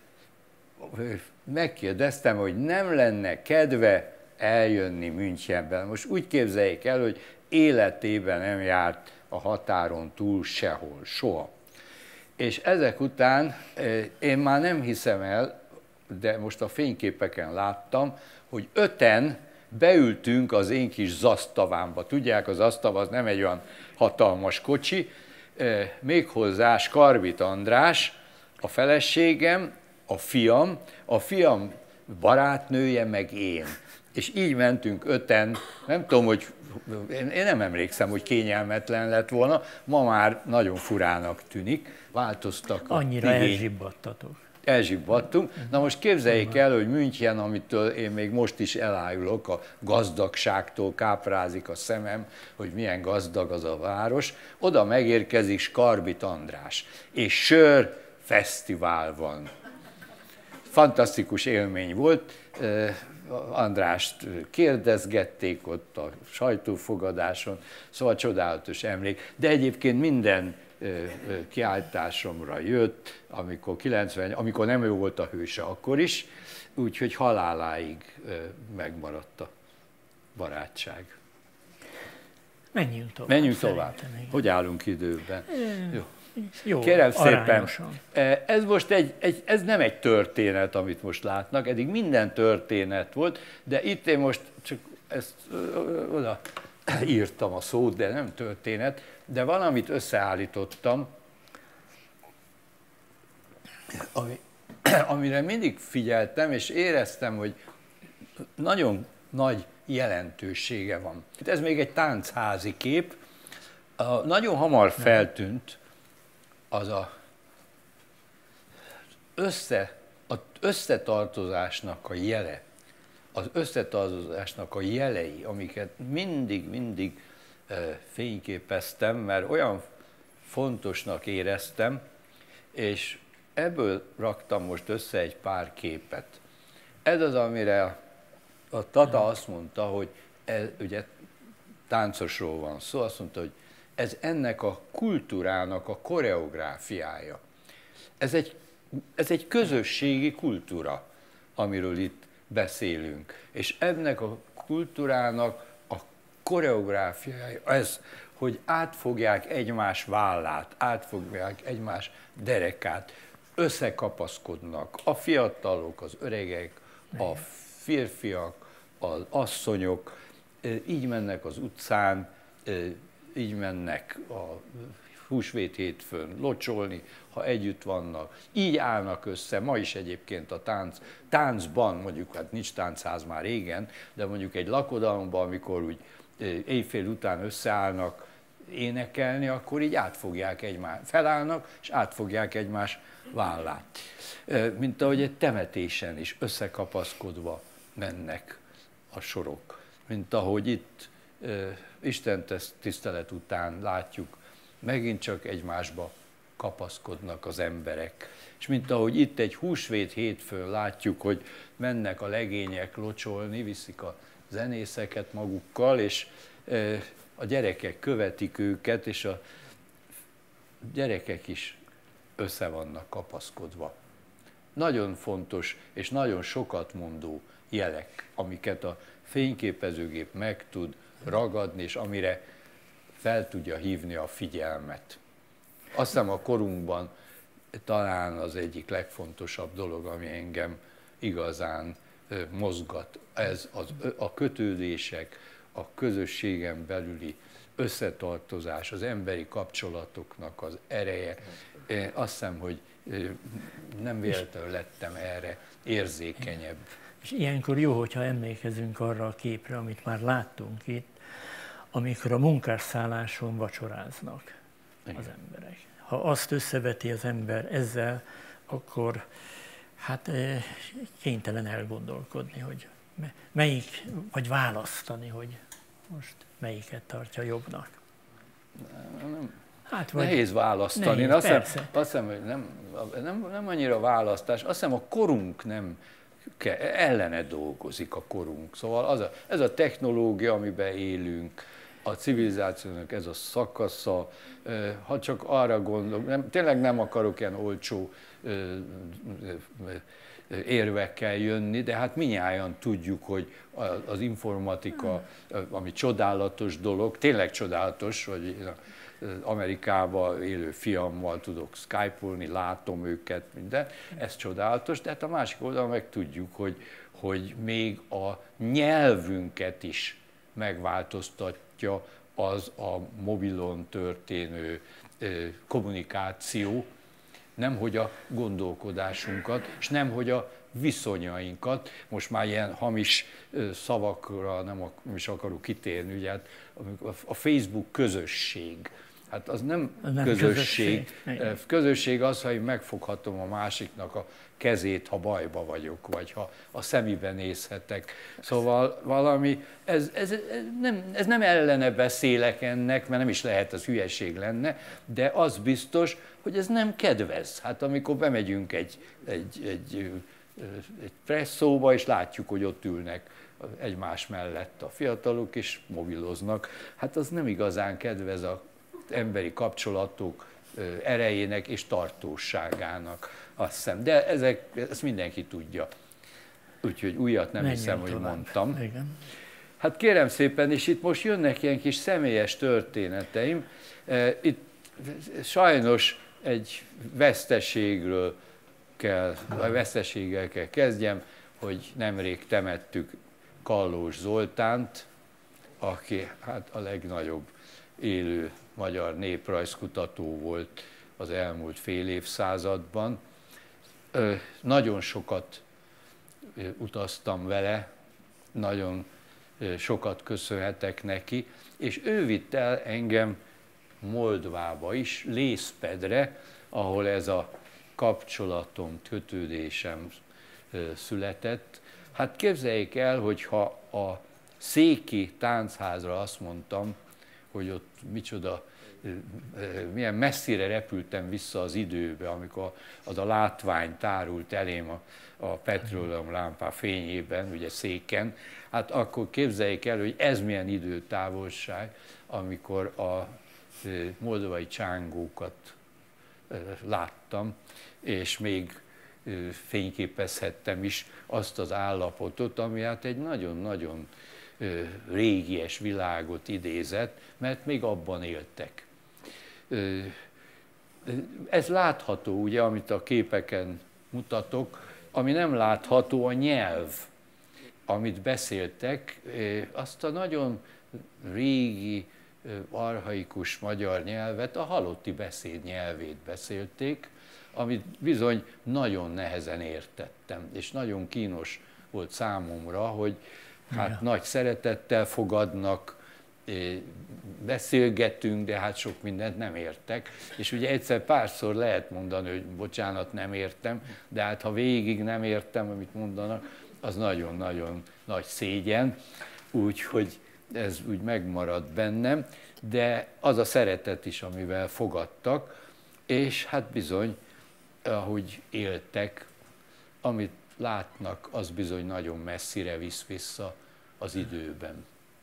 megkérdeztem, hogy nem lenne kedve eljönni Münchenben. Most úgy képzeljék el, hogy életében nem járt a határon túl sehol, soha. És ezek után én már nem hiszem el, de most a fényképeken láttam, hogy öten beültünk az én kis zasztavámba. Tudják, az zasztava az nem egy olyan hatalmas kocsi, méghozzá Skarbit András, a feleségem, a fiam, a fiam barátnője, meg én. És így mentünk öten, nem tudom, hogy én, én nem emlékszem, hogy kényelmetlen lett volna, ma már nagyon furának tűnik, változtak a annyira elzsibbadtatok. Elzsibbadtunk. Na most képzeljék el, hogy München, amitől én még most is elájulok, a gazdagságtól káprázik a szemem, hogy milyen gazdag az a város, oda megérkezik Skarbit András, és sör fesztivál van. Fantasztikus élmény volt. Andrást kérdezgették ott a sajtófogadáson, szóval csodálatos emlék. De egyébként minden kiállításomra jött, amikor, kilencven, amikor nem ő volt a hőse, akkor is, úgyhogy haláláig megmaradt a barátság. Menjünk tovább. Menjünk tovább. Hogy állunk időben? Jó. Jó, kérem szépen, arányosan. Ez most egy, egy, ez nem egy történet, amit most látnak, eddig minden történet volt, de itt én most csak ezt oda írtam a szót, de nem történet, de valamit összeállítottam, ami, amire mindig figyeltem, és éreztem, hogy nagyon nagy jelentősége van. Ez még egy táncházi kép, nagyon hamar feltűnt, az a össze, az összetartozásnak a jele, az összetartozásnak a jelei, amiket mindig-mindig fényképeztem, mert olyan fontosnak éreztem, és ebből raktam most össze egy pár képet. Ez az, amire a Tata azt mondta, hogy ez, ugye táncosról van szó, azt mondta, hogy ez ennek a kultúrának a koreográfiája. Ez egy, ez egy közösségi kultúra, amiről itt beszélünk. És ennek a kultúrának a koreográfiája ez, hogy átfogják egymás vállát, átfogják egymás derekát, összekapaszkodnak a fiatalok, az öregek, a férfiak, az asszonyok, így mennek az utcán, így mennek a húsvét hétfőn locsolni, ha együtt vannak, így állnak össze, ma is egyébként a tánc, táncban, mondjuk, hát nincs táncház már régen, de mondjuk egy lakodalomban, amikor úgy éjfél után összeállnak énekelni, akkor így átfogják egymást, felállnak, és átfogják egymás vállát. Mint ahogy egy temetésen is összekapaszkodva mennek a sorok. Mint ahogy itt Isten tisztelet után látjuk, megint csak egymásba kapaszkodnak az emberek. És mint ahogy itt egy húsvét hétfőn látjuk, hogy mennek a legények locsolni, viszik a zenészeket magukkal, és a gyerekek követik őket, és a gyerekek is össze vannak kapaszkodva. Nagyon fontos és nagyon sokat mondó jelek, amiket a fényképezőgép meg tud ragadni, és amire fel tudja hívni a figyelmet. Azt hiszem a korunkban talán az egyik legfontosabb dolog, ami engem igazán mozgat, ez az, a kötődések, a közösségen belüli összetartozás, az emberi kapcsolatoknak az ereje. Én azt hiszem, hogy nem véletlenül lettem erre érzékenyebb. És ilyenkor jó, hogyha emlékezünk arra a képre, amit már láttunk itt, amikor a munkásszálláson vacsoráznak az emberek. Ha azt összeveti az ember ezzel, akkor hát kénytelen elgondolkodni, hogy melyik, vagy választani, hogy most melyiket tartja jobbnak. Nem, hát vagy nehéz választani. Nehéz, azt, persze. hiszem, azt hiszem, hogy nem, nem, nem annyira választás, azt hiszem a korunk nem ellene dolgozik a korunk. Szóval az a, ez a technológia, amiben élünk, a civilizációnak ez a szakasza, ha csak arra gondolok, nem, tényleg nem akarok ilyen olcsó érvekkel jönni, de hát minnyáján tudjuk, hogy az informatika, ami csodálatos dolog, tényleg csodálatos, hogy Amerikában élő fiammal tudok skype-olni, látom őket, minden, ez csodálatos, de hát a másik oldalon meg tudjuk, hogy, hogy még a nyelvünket is megváltoztatja az a mobilon történő kommunikáció, nemhogy a gondolkodásunkat, és nemhogy a viszonyainkat. Most már ilyen hamis szavakra nem is akarok kitérni, ugye hát a Facebook közösség. Hát az nem, nem közösség. közösség. Közösség az, ha én megfoghatom a másiknak a kezét, ha bajba vagyok, vagy ha a szemébe nézhetek. Szóval valami, ez, ez, ez, nem, ez nem ellene beszélek ennek, mert nem is lehet, az hülyeség lenne, de az biztos, hogy ez nem kedvez. Hát amikor bemegyünk egy, egy, egy, egy presszóba, és látjuk, hogy ott ülnek egymás mellett a fiatalok, és mobiloznak, hát az nem igazán kedvez az emberi kapcsolatok erejének és tartóságának, azt hiszem. De ezek, ezt mindenki tudja. Úgyhogy újat nem Menjünk hiszem, tovább. Hogy mondtam. Igen. Hát kérem szépen, és itt most jönnek ilyen kis személyes történeteim. Itt sajnos egy veszteségről kell, a veszteséggel kell kezdjem, hogy nemrég temettük Kallós Zoltánt, aki hát a legnagyobb élő magyar néprajzkutató volt az elmúlt fél évszázadban. Nagyon sokat utaztam vele, nagyon sokat köszönhetek neki, és ő vitt el engem Moldvába is, Lészpedre, ahol ez a kapcsolatom, kötődésem született. Hát képzeljék el, hogyha a széki táncházra azt mondtam, hogy ott micsoda, milyen messzire repültem vissza az időbe, amikor az a látvány tárult elém a, a petróleum lámpá fényében, ugye széken, hát akkor képzeljék el, hogy ez milyen időtávolság, amikor a moldovai csángókat láttam, és még fényképezhettem is azt az állapotot, ami hát egy nagyon-nagyon régies világot idézett, mert még abban éltek. Ez látható, ugye, amit a képeken mutatok, ami nem látható, a nyelv, amit beszéltek, azt a nagyon régi, archaikus magyar nyelvet, a halotti beszéd nyelvét beszélték, amit bizony nagyon nehezen értettem, és nagyon kínos volt számomra, hogy hát ja. nagy szeretettel fogadnak, beszélgettünk, de hát sok mindent nem értek. És ugye egyszer párszor lehet mondani, hogy bocsánat, nem értem, de hát ha végig nem értem, amit mondanak, az nagyon-nagyon nagy szégyen, úgyhogy ez úgy megmarad bennem, de az a szeretet is, amivel fogadtak, és hát bizony, ahogy éltek, amit látnak, az bizony nagyon messzire visz vissza az időben.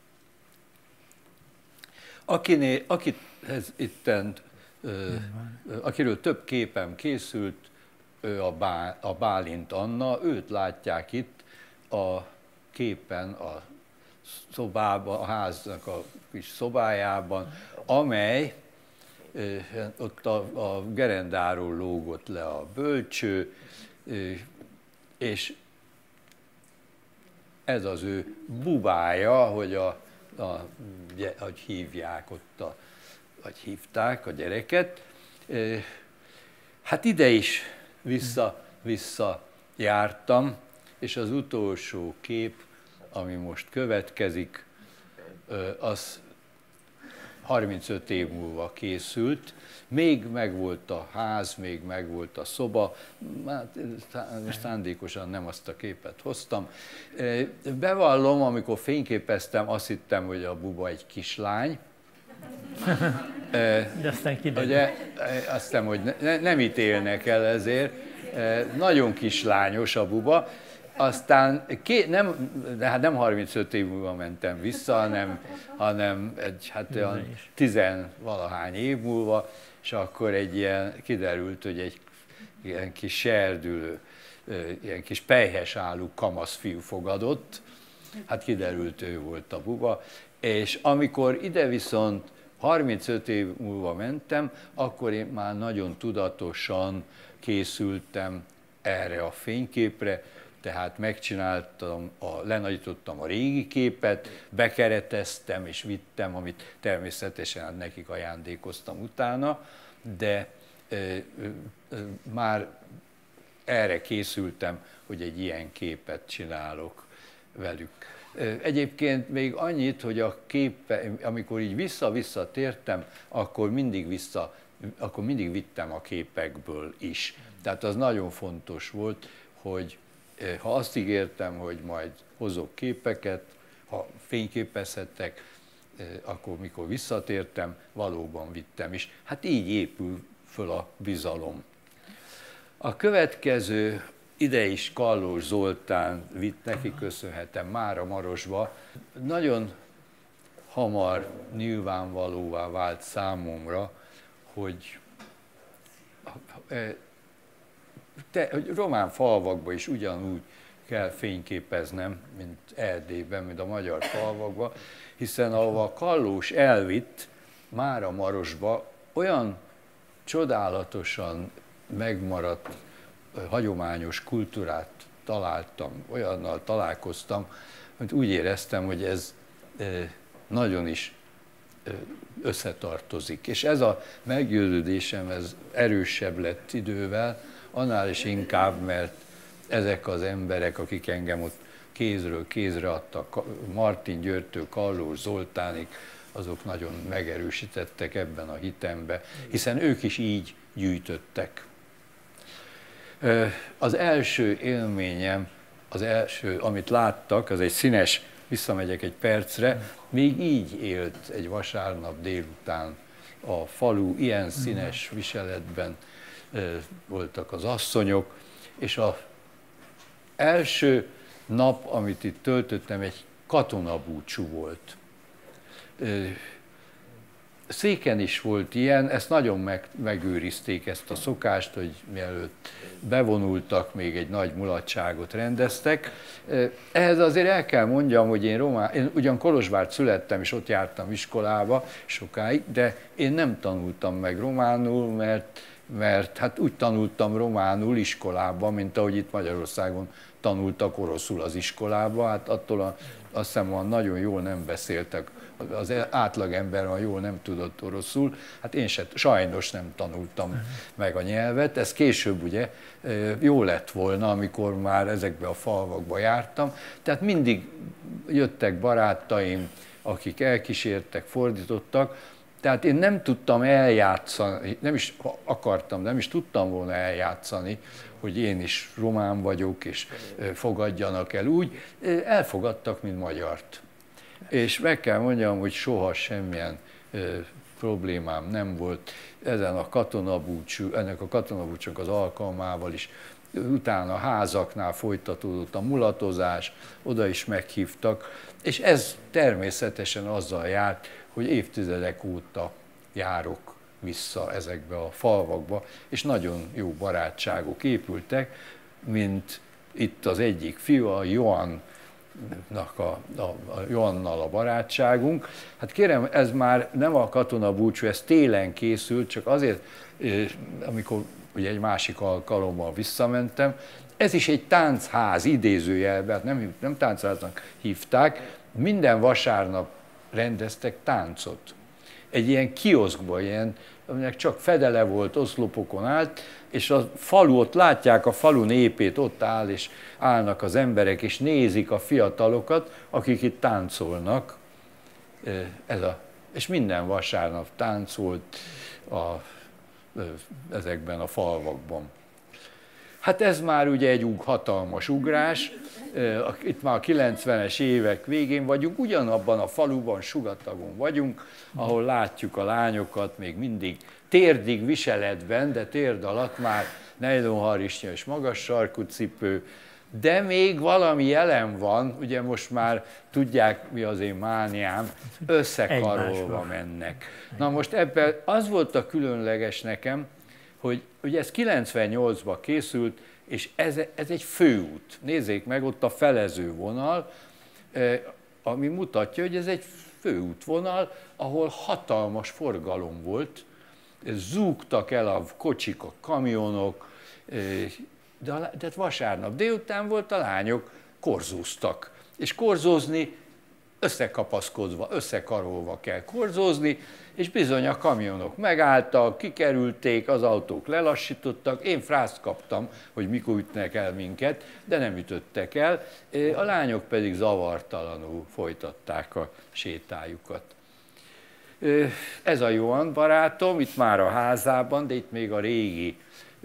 Akinél, akit ez itten, ö, akiről több képem készült, ő a, Bá, a Bálint Anna, őt látják itt a képen, a szobában, a háznak a kis szobájában, amely ö, ott a, a gerendáról lógott le a bölcső, ö, és ez az ő bubája, hogy a A, hogy hívják ott, a, vagy hívták a gyereket. Hát ide is vissza, vissza jártam, és az utolsó kép, ami most következik, az harmincöt év múlva készült. Még megvolt a ház, még megvolt a szoba, hát szándékosan nem azt a képet hoztam. Bevallom, amikor fényképeztem, azt hittem, hogy a buba egy kislány. De aztán kiderült. Ugye, azt hiszem, hogy ne, nem ítélnek el ezért. Nagyon kislányos a buba. Aztán ké, nem, de hát nem harmincöt év múlva mentem vissza, hanem, hanem egy, hát olyan tizenvalahány év múlva, és akkor egy ilyen, kiderült, hogy egy ilyen kis serdülő, ilyen kis pelyhes állú kamasz fiú fogadott, hát kiderült, ő volt a buba, és amikor ide viszont harmincöt év múlva mentem, akkor én már nagyon tudatosan készültem erre a fényképre, tehát megcsináltam, a, lenagyítottam a régi képet, bekereteztem és vittem, amit természetesen nekik ajándékoztam utána, de e, e, már erre készültem, hogy egy ilyen képet csinálok velük. Egyébként még annyit, hogy a képe, amikor így vissza-vissza tértem, akkor mindig, vissza, akkor mindig vittem a képekből is. Tehát az nagyon fontos volt, hogy ha azt ígértem, hogy majd hozok képeket, ha fényképezhettek, akkor mikor visszatértem, valóban vittem is. Hát így épül föl a bizalom. A következő, ide is Kallós Zoltán vitt, neki köszönhetem, Máramarosba. Nagyon hamar nyilvánvalóvá vált számomra, hogy Te, hogy román falvakban is ugyanúgy kell fényképeznem, mint Erdélyben, mint a magyar falvakban, hiszen ahova Kallós elvitt, Máramarosba olyan csodálatosan megmaradt hagyományos kultúrát találtam, olyannal találkoztam, hogy úgy éreztem, hogy ez nagyon is összetartozik. És ez a meggyőződésem, ez erősebb lett idővel, annál is inkább, mert ezek az emberek, akik engem ott kézről kézre adtak, Martin Györgytől Kallós Zoltánig, azok nagyon megerősítettek ebben a hitembe, hiszen ők is így gyűjtöttek. Az első élményem, az első, amit láttak, az egy színes, visszamegyek egy percre, még így élt egy vasárnap délután a falu, ilyen színes viseletben voltak az asszonyok, és az első nap, amit itt töltöttem, egy katonabúcsú volt. Széken is volt ilyen, ezt nagyon meg, megőrizték ezt a szokást, hogy mielőtt bevonultak, még egy nagy mulatságot rendeztek. Ehhez azért el kell mondjam, hogy én, román, én ugyan Kolozsvárt születtem, és ott jártam iskolába sokáig, de én nem tanultam meg románul, mert, mert hát úgy tanultam románul iskolában, mint ahogy itt Magyarországon tanultak oroszul az iskolába, hát attól a, azt hiszem, hogy nagyon jól nem beszéltek, az átlagember van jól nem tudott oroszul, hát én se, sajnos nem tanultam meg a nyelvet, ez később ugye jó lett volna, amikor már ezekbe a falvakba jártam, tehát mindig jöttek barátaim, akik elkísértek, fordítottak. Tehát én nem tudtam eljátszani, nem is akartam, nem is tudtam volna eljátszani, hogy én is román vagyok, és fogadjanak el úgy. Elfogadtak, mint magyart. És meg kell mondjam, hogy soha semmilyen problémám nem volt ezen a katonabúcsú, ennek a katonabúcsúnak az alkalmával is. Utána a házaknál folytatódott a mulatozás, oda is meghívtak, és ez természetesen azzal járt, hogy évtizedek óta járok vissza ezekbe a falvakba, és nagyon jó barátságok épültek, mint itt az egyik fiú, a Johann, A, a, a Johannal a barátságunk. Hát kérem, ez már nem a katonabúcsú, ez télen készült, csak azért, amikor ugye egy másik alkalommal visszamentem, ez is egy táncház idézőjelben, nem, nem táncháznak hívták, minden vasárnap rendeztek táncot. Egy ilyen kioszkban, ilyen, aminek csak fedele volt, oszlopokon állt, és a falu, ott látják a falu népét, ott áll, és állnak az emberek, és nézik a fiatalokat, akik itt táncolnak. Ez a, és minden vasárnap táncolt a, ezekben a falvakban. Hát ez már ugye egy hatalmas ugrás, itt már a kilencvenes évek végén vagyunk, ugyanabban a faluban, Sugatagon vagyunk, ahol látjuk a lányokat még mindig térdig viseletben, de térd alatt már nejlonharisnya és magas sarkú cipő, de még valami jelen van, ugye most már tudják, mi az én mániám, összekarolva mennek. Na most ebben az volt a különleges nekem, hogy ugye ez kilencvennyolcban készült, és ez, ez egy főút. Nézzék meg, ott a felező vonal, ami mutatja, hogy ez egy főútvonal, ahol hatalmas forgalom volt, zúgtak el a kocsik, a kamionok, de, de vasárnap délután volt, a lányok korzóztak. És korzózni összekapaszkodva, összekarolva kell korzózni, és bizony a kamionok megálltak, kikerülték, az autók lelassítottak, én frászt kaptam, hogy mikor ütnek el minket, de nem ütöttek el, a lányok pedig zavartalanul folytatták a sétájukat. Ez a Johann barátom, itt már a házában, de itt még a régi,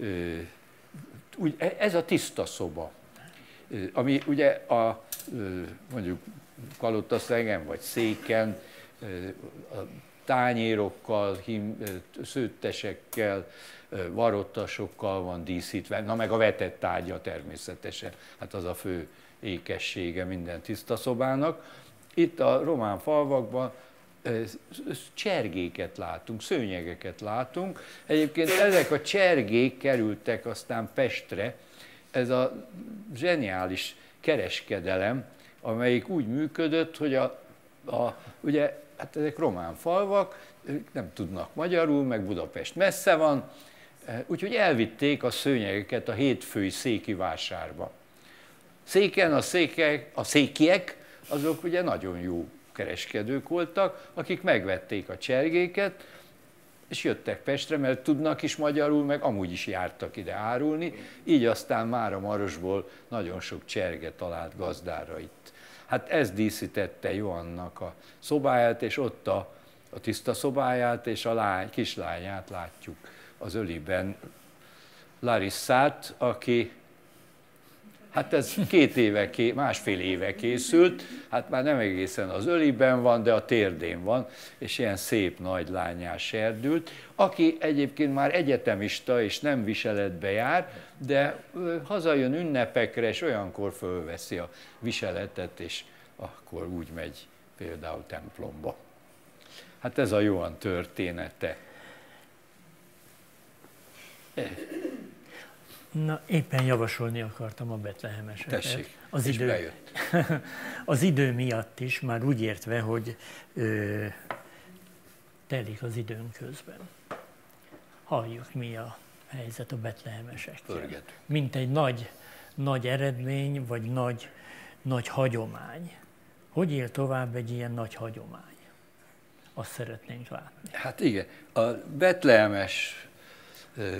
ez a tiszta szoba, ami ugye a, mondjuk kalotaszegen vagy széken, a tányérokkal, szőttesekkel, varottasokkal van díszítve, na meg a vetett ágya természetesen, hát az a fő ékessége minden tiszta szobának. Itt a román falvakban csergéket látunk, szőnyegeket látunk. Egyébként ezek a csergék kerültek aztán Pestre, ez a zseniális kereskedelem, amelyik úgy működött, hogy a, a, ugye, hát ezek román falvak, ők nem tudnak magyarul, meg Budapest messze van, úgyhogy elvitték a szőnyegeket a hétfői széki vásárba. Széken a, székek, a székiek, azok ugye nagyon jó kereskedők voltak, akik megvették a csergéket, és jöttek Pestre, mert tudnak is magyarul, meg amúgy is jártak ide árulni, így aztán Mára-Marosból nagyon sok cserge talált gazdára itt. Hát ez díszítette Johannak a szobáját, és ott a, a tiszta szobáját, és a lány, kislányát látjuk az öliben, Larissát, aki, hát ez két éve, másfél éve készült, hát már nem egészen az öliben van, de a térdén van, és ilyen szép nagy lányás serdült, aki egyébként már egyetemista és nem viseletbe jár, de hazajön ünnepekre, és olyankor fölveszi a viseletet, és akkor úgy megy például templomba. Hát ez a Johann története. Na, éppen javasolni akartam a betlehemeseket. Tessék, az és idő, bejött. Az idő miatt is, már úgy értve, hogy ö, telik az időn közben. Halljuk, mi a helyzet a betlehemesekkel. Mint egy nagy, nagy eredmény, vagy nagy, nagy hagyomány. Hogy él tovább egy ilyen nagy hagyomány? Azt szeretnénk látni. Hát igen, a betlehemes ö,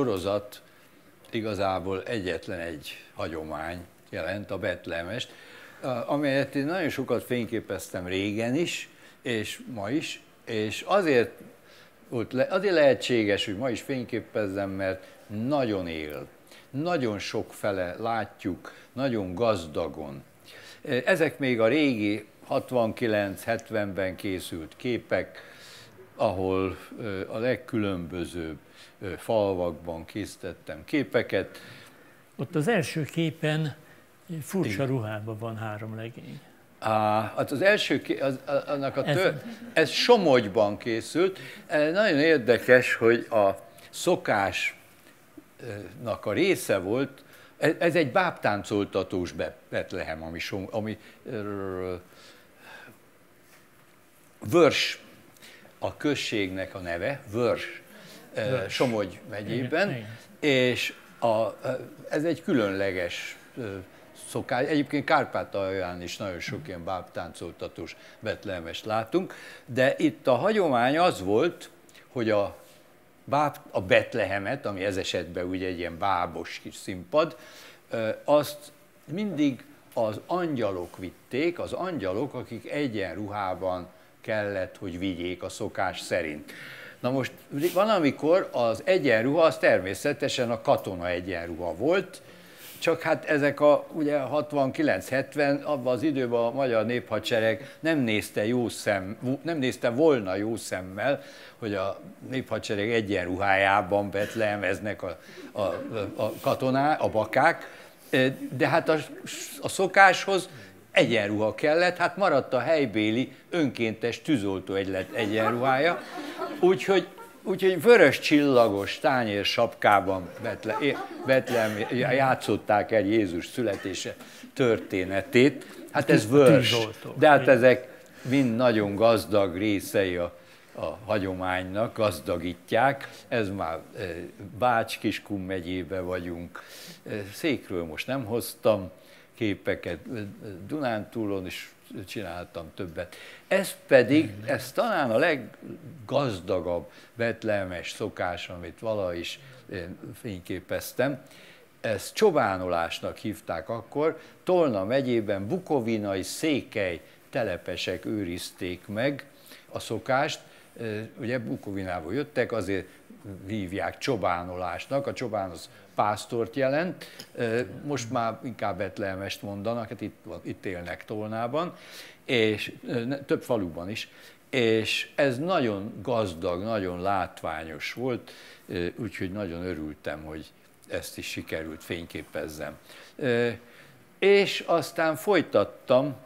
sorozat igazából egyetlen egy hagyomány jelent, a betlehemest. amelyet én nagyon sokat fényképeztem régen is, és ma is, és azért, volt le, azért lehetséges, hogy ma is fényképezzem, mert nagyon él, nagyon sokfele látjuk, nagyon gazdagon. Ezek még a régi hatvankilenc-hetvenben készült képek, ahol a legkülönbözőbb falvakban készítettem képeket. Ott az első képen furcsa ruhában van három legény. Á, hát az első, az, annak a tör, ez Somogyban készült. Nagyon érdekes, hogy a szokásnak a része volt, ez egy bábtáncoltatós Betlehem, ami, ami Vörs a községnek a neve, Vörs, Vörs. Somogy megyében, igen, igen. És a, ez egy különleges szokás. Egyébként Kárpátalján is nagyon sok ilyen bábtáncoltatós betlehemest látunk, de itt a hagyomány az volt, hogy a, báb, a Betlehemet, ami ez esetben ugye egy ilyen bábos kis színpad, azt mindig az angyalok vitték, az angyalok, akik egyenruhában kellett, hogy vigyék a szokás szerint. Na most van, amikor az egyenruha, az természetesen a katona egyenruha volt, csak hát ezek a ugye hatvankilenc-hetven, abban az időben a magyar néphadsereg nem nézte, jó szem, nem nézte volna jó szemmel, hogy a néphadsereg egyenruhájában betlehemeznek a, a, a katoná, a bakák, de hát a, a szokáshoz egyenruha kellett, hát maradt a helybéli önkéntes tűzoltó egylet egyenruhája, úgyhogy Úgyhogy vörös csillagos tányér sapkában Betlehem játszották el Jézus születése történetét. Hát ez vörs, de hát ezek mind nagyon gazdag részei a, a hagyománynak, gazdagítják. Ez már Bács-Kiskun megyében vagyunk. Székről most nem hoztam képeket, Dunántúlon is csináltam többet. Ez pedig, ez talán a leggazdagabb betlehemes szokás, amit valaha is fényképeztem. Ezt csobánolásnak hívták akkor. Tolna megyében bukovinai székely telepesek őrizték meg a szokást. Ugye Bukovinából jöttek, azért hívják csobánolásnak. A csobán az pásztort jelent, most már inkább betlehemest mondanak, hát itt, itt élnek Tolnában, és több faluban is, és ez nagyon gazdag, nagyon látványos volt, úgyhogy nagyon örültem, hogy ezt is sikerült fényképezzem. És aztán folytattam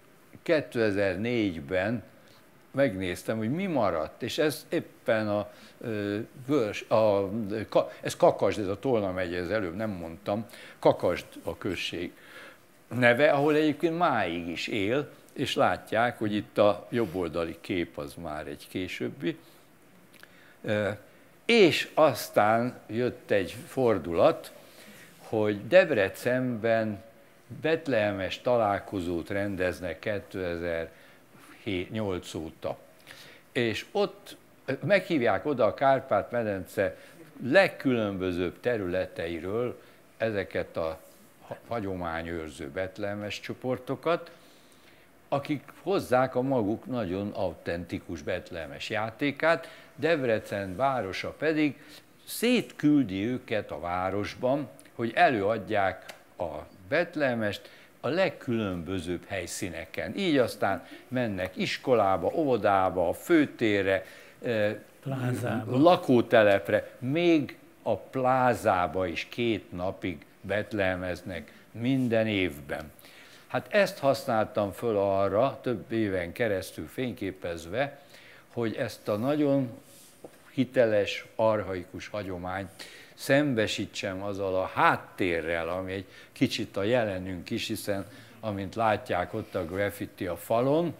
kétezer-négyben, megnéztem, hogy mi maradt, és ez éppen a, a, a ez Kakasd, ez a Tolna megye, ez előbb nem mondtam, Kakasd a község neve, ahol egyébként máig is él, és látják, hogy itt a jobboldali kép az már egy későbbi. És aztán jött egy fordulat, hogy Debrecenben betlehemes találkozót rendeznek kétezer-nyolc óta. És ott meghívják oda a Kárpát-medence legkülönbözőbb területeiről ezeket a hagyományőrző betlehemes csoportokat, akik hozzák a maguk nagyon autentikus betlehemes játékát, Debrecen városa pedig szétküldi őket a városban, hogy előadják a betlehemest a legkülönbözőbb helyszíneken. Így aztán mennek iskolába, óvodába, a főtérre, plázába, lakótelepre, még a plázába is két napig betlehemeznek minden évben. Hát ezt használtam föl arra, több éven keresztül fényképezve, hogy ezt a nagyon hiteles, archaikus hagyományt szembesítsem azzal a háttérrel, ami egy kicsit a jelenünk is, hiszen amint látják ott a graffiti a falon,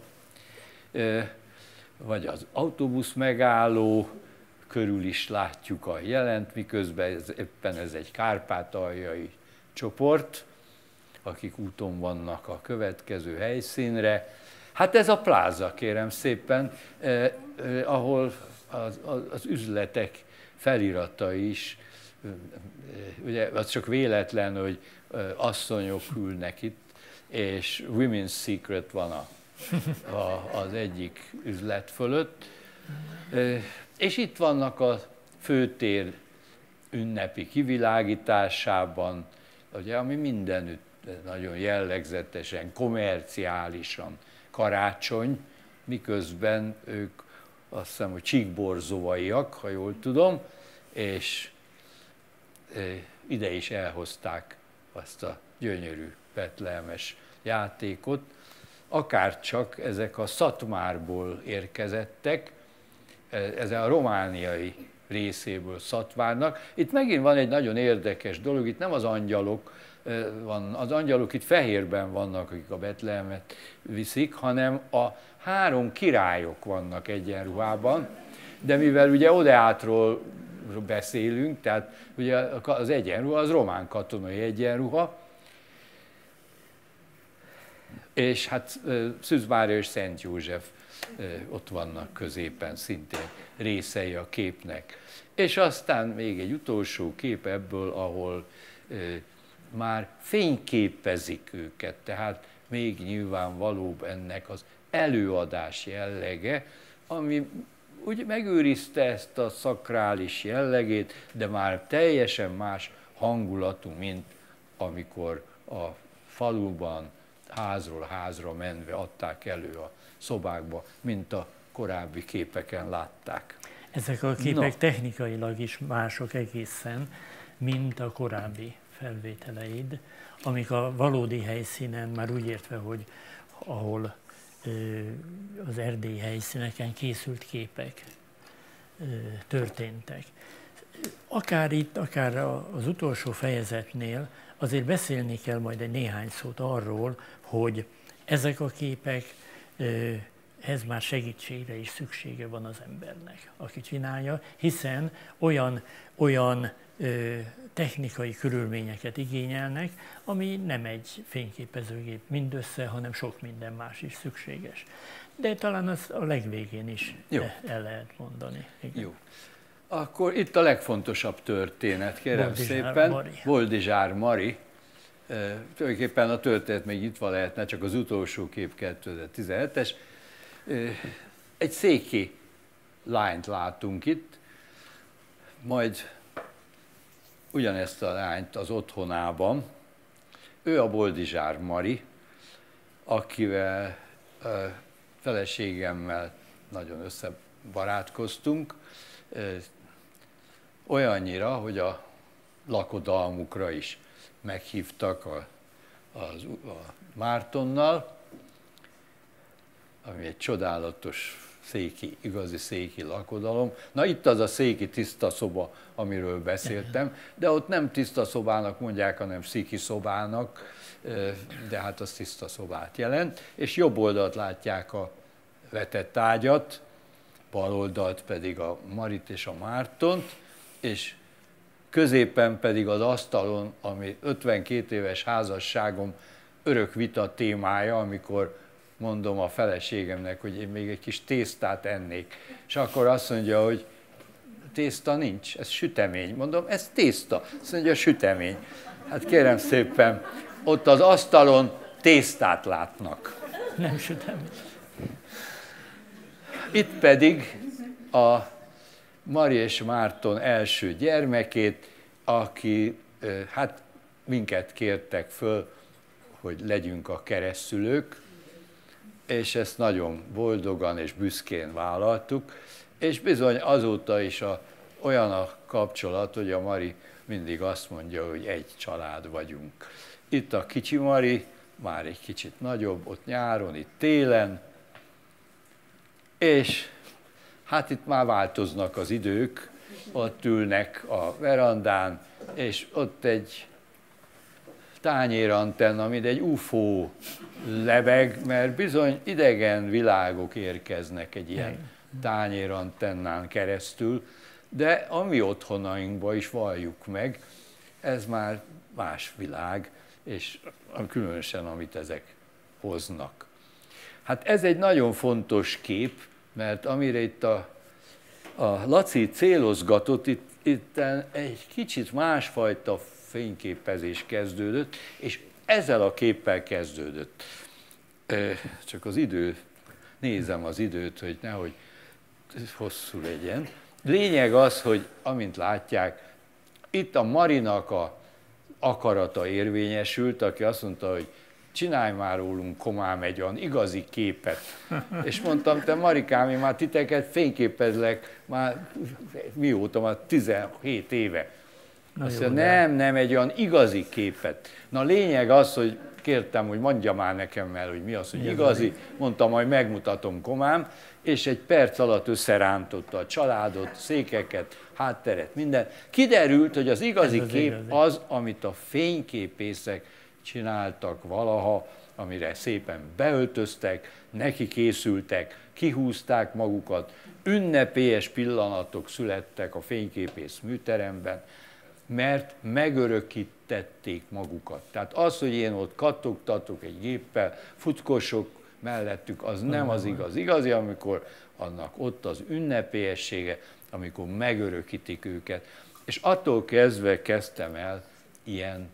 vagy az autóbusz megálló körül is látjuk a jelent, miközben ez, éppen ez egy kárpátaljai csoport, akik úton vannak a következő helyszínre. Hát ez a pláza, kérem szépen, eh, eh, ahol az, az, az üzletek feliratai is, eh, ugye az csak véletlen, hogy eh, asszonyok ülnek itt, és Women's Secret van a, a, az egyik üzlet fölött. És itt vannak a főtér ünnepi kivilágításában, ugye, ami mindenütt nagyon jellegzetesen, komerciálisan karácsony, miközben ők azt hiszem, hogy csíkborzovaiak, ha jól tudom, és ide is elhozták azt a gyönyörű betlehemes játékot, akárcsak ezek a Szatmárból érkezettek, ez a romániai részéből Szatvárnak. Itt megint van egy nagyon érdekes dolog, itt nem az angyalok, van, az angyalok itt fehérben vannak, akik a Betlehemet viszik, hanem a három királyok vannak egyenruhában, de mivel ugye Odeátról beszélünk, tehát ugye az egyenruha, az román katonai egyenruha, és hát Szűz Mária és Szent József ott vannak középen, szintén részei a képnek. És aztán még egy utolsó kép ebből, ahol már fényképezik őket, tehát még nyilvánvalóbb ennek az előadás jellege, ami úgy megőrizte ezt a szakrális jellegét, de már teljesen más hangulatú, mint amikor a faluban házról házra menve adták elő a szobákba, mint a korábbi képeken látták. Ezek a képek no. technikailag is mások egészen, mint a korábbi felvételeid, amik a valódi helyszínen, már úgy értve, hogy ahol ö, az erdélyi helyszíneken készült képek ö, történtek. Akár itt, akár az utolsó fejezetnél azért beszélni kell majd egy néhány szót arról, hogy ezek a képek, ez már segítségre is szüksége van az embernek, aki csinálja, hiszen olyan, olyan ö, technikai körülményeket igényelnek, ami nem egy fényképezőgép mindössze, hanem sok minden más is szükséges. De talán az a legvégén is Jó. el lehet mondani. Igen. Jó. Akkor itt a legfontosabb történet, kérem Boldizsár szépen. Mari. Boldizsár Mari. E, tulajdonképpen a történet még nyitva lehetne, csak az utolsó kép kétezer-tizenhetes. E, egy széki lányt látunk itt, majd ugyanezt a lányt az otthonában. Ő a Boldizsár Mari, akivel e, feleségemmel nagyon összebarátkoztunk, e, olyannyira, hogy a lakodalmukra is meghívtak a, a, a Mártonnal, ami egy csodálatos széki, igazi széki lakodalom. Na itt az a széki tiszta szoba, amiről beszéltem, de ott nem tiszta szobának mondják, hanem széki szobának, de hát az tiszta szobát jelent, és jobb oldalt látják a vetett ágyat, bal oldalt pedig a Marit és a Mártont, és középen pedig az asztalon, ami ötvenkét éves házasságom örök vita témája, amikor mondom a feleségemnek, hogy én még egy kis tésztát ennék. És akkor azt mondja, hogy tészta nincs, ez sütemény. Mondom, ez tészta. Azt mondja, sütemény. Hát kérem szépen, ott az asztalon tésztát látnak. Nem sütemény. Itt pedig a Mari és Márton első gyermekét, aki hát minket kértek föl, hogy legyünk a keresztszülők, és ezt nagyon boldogan és büszkén vállaltuk, és bizony azóta is a, olyan a kapcsolat, hogy a Mari mindig azt mondja, hogy egy család vagyunk. Itt a kicsi Mari, már egy kicsit nagyobb, ott nyáron, itt télen, és hát itt már változnak az idők, ott ülnek a verandán, és ott egy tányérantenna, mint egy ufó lebeg, mert bizony idegen világok érkeznek egy ilyen tányérantennán keresztül, de a mi otthonainkba is valljuk meg, ez már más világ, és különösen amit ezek hoznak. Hát ez egy nagyon fontos kép, mert amire itt a, a Laci célozgatott, itt, itt egy kicsit másfajta fényképezés kezdődött, és ezzel a képpel kezdődött. Csak az idő, nézem az időt, hogy nehogy hosszú legyen. Lényeg az, hogy amint látják, itt a Marinak a akarata érvényesült, aki azt mondta, hogy csinálj már rólunk, Komám, egy olyan igazi képet. És mondtam, te Marikám, én már titeket fényképezlek már mióta, már tizenhét éve. Azt mondja, nem, nem, egy olyan igazi képet. Na lényeg az, hogy kértem, hogy mondja már nekem el, hogy mi az, hogy igazi. Mondtam, majd megmutatom, Komám, és egy perc alatt összerántotta a családot, székeket, hátteret, minden. Kiderült, hogy az igazi az kép igazi. Az, amit a fényképészek csináltak valaha, amire szépen beöltöztek, neki készültek, kihúzták magukat, ünnepélyes pillanatok születtek a fényképész műteremben, mert megörökítették magukat. Tehát az, hogy én ott kattogtatok egy géppel, futkosok mellettük, az nem az igaz. Igazi, amikor annak ott az ünnepélyessége, amikor megörökítik őket. És attól kezdve kezdtem el ilyen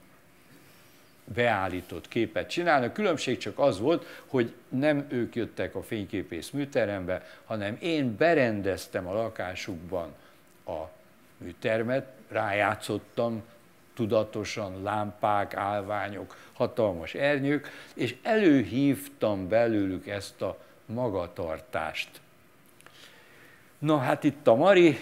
beállított képet csinálni. A különbség csak az volt, hogy nem ők jöttek a fényképész műterembe, hanem én berendeztem a lakásukban a műtermet, rájátszottam tudatosan lámpák, állványok, hatalmas ernyők, és előhívtam belőlük ezt a magatartást. Na hát itt a Mari,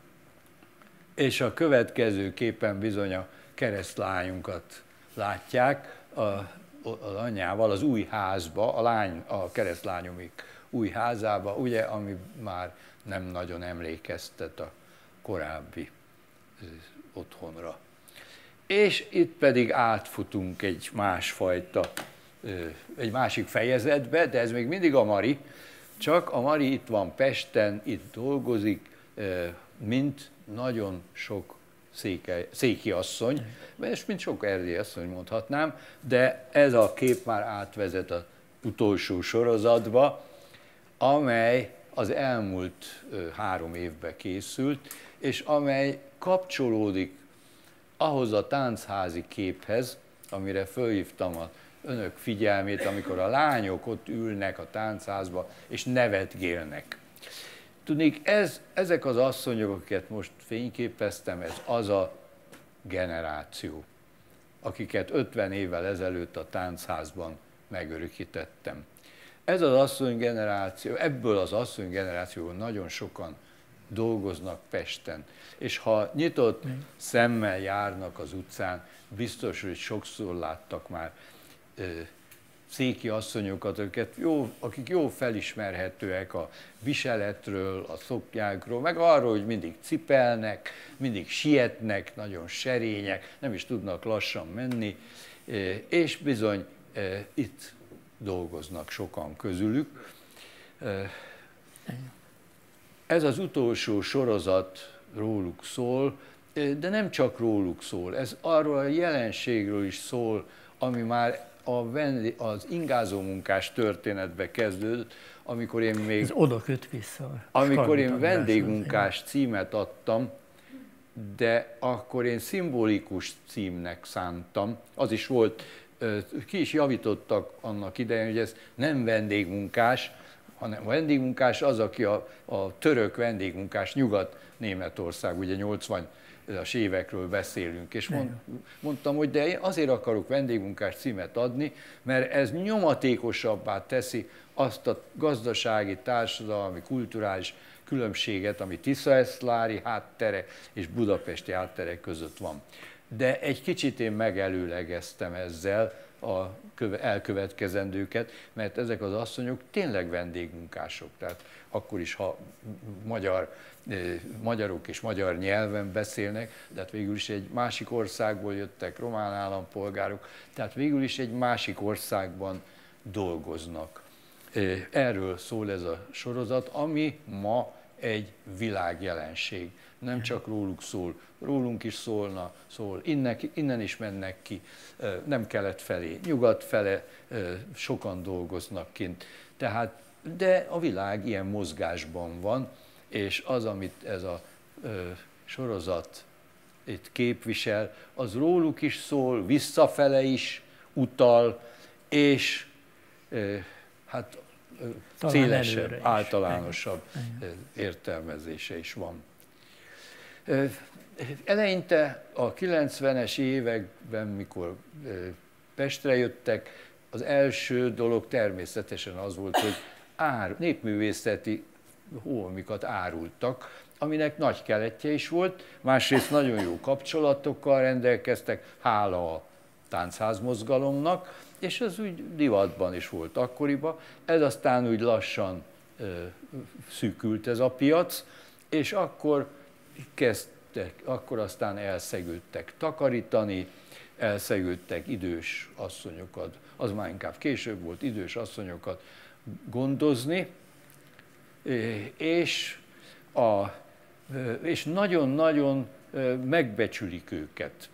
és a következő képen bizony a keresztlányunkat látják, a, az anyjával az új házba, a lány, a keresztlányomik új házába, ugye, ami már nem nagyon emlékeztet a korábbi otthonra. És itt pedig átfutunk egy másfajta, egy másik fejezetbe, de ez még mindig a Mari, csak a Mari itt van Pesten, itt dolgozik, mint nagyon sok széke, széki asszony, és mint sok erdélyi asszony mondhatnám, de ez a kép már átvezet az utolsó sorozatba, amely az elmúlt három évben készült, és amely kapcsolódik ahhoz a táncházi képhez, amire fölhívtam az önök figyelmét, amikor a lányok ott ülnek a táncházba, és nevetgélnek. Tudnék, ez, ezek az asszonyok, akiket most fényképeztem, ez az a generáció, akiket ötven évvel ezelőtt a táncházban megörökítettem. Ez az asszony generáció, ebből az asszony generációból nagyon sokan dolgoznak Pesten. És ha nyitott szemmel járnak az utcán, biztos, hogy sokszor láttak már ö, széki asszonyokat, őket jó, akik jó felismerhetőek a viseletről, a szoknyákról, meg arról, hogy mindig cipelnek, mindig sietnek, nagyon serények, nem is tudnak lassan menni, és bizony itt dolgoznak sokan közülük. Ez az utolsó sorozat róluk szól, de nem csak róluk szól, ez arról a jelenségről is szól, ami már a vendég, az ingázó munkás történetbe kezdődött, amikor én még... Ez oda köt vissza. Amikor én vendégmunkás címet adtam, de akkor én szimbolikus címnek szántam. Az is volt, ki is javítottak annak idején, hogy ez nem vendégmunkás, hanem vendégmunkás az, aki a, a török vendégmunkás, Nyugat-Németország, ugye nyolcvanas évekről beszélünk, és mond, mondtam, hogy de én azért akarok vendégmunkás címet adni, mert ez nyomatékosabbá teszi azt a gazdasági, társadalmi, kulturális különbséget, ami tiszaesztlári háttere és budapesti háttere között van. De egy kicsit én megelőlegeztem ezzel a elkövetkezendőket, mert ezek az asszonyok tényleg vendégmunkások. Tehát akkor is, ha magyar, magyarok és magyar nyelven beszélnek, de hát végül is egy másik országból jöttek, román állampolgárok, tehát végül is egy másik országban dolgoznak. Erről szól ez a sorozat, ami ma egy világjelenség. Nem csak róluk szól, rólunk is szólna, szól, innen, innen is mennek ki, nem kelet felé, nyugat fele sokan dolgoznak kint. Tehát, de a világ ilyen mozgásban van, és az, amit ez a sorozat itt képvisel, az róluk is szól, visszafele is, utal, és hát talán szélesebb, általánosabb értelmezése is van. Eleinte a kilencvenes években, mikor Pestre jöttek, az első dolog természetesen az volt, hogy ár, népművészeti holmikat árultak, aminek nagy keletje is volt, másrészt nagyon jó kapcsolatokkal rendelkeztek, hála a táncházmozgalomnak, és ez úgy divatban is volt akkoriban. Ez aztán úgy lassan ö, szűkült ez a piac, és akkor kezdtek, akkor aztán elszegődtek takarítani, elszegődtek idős asszonyokat, az már inkább később volt, idős asszonyokat gondozni, és, a, és nagyon-nagyon megbecsülik őket.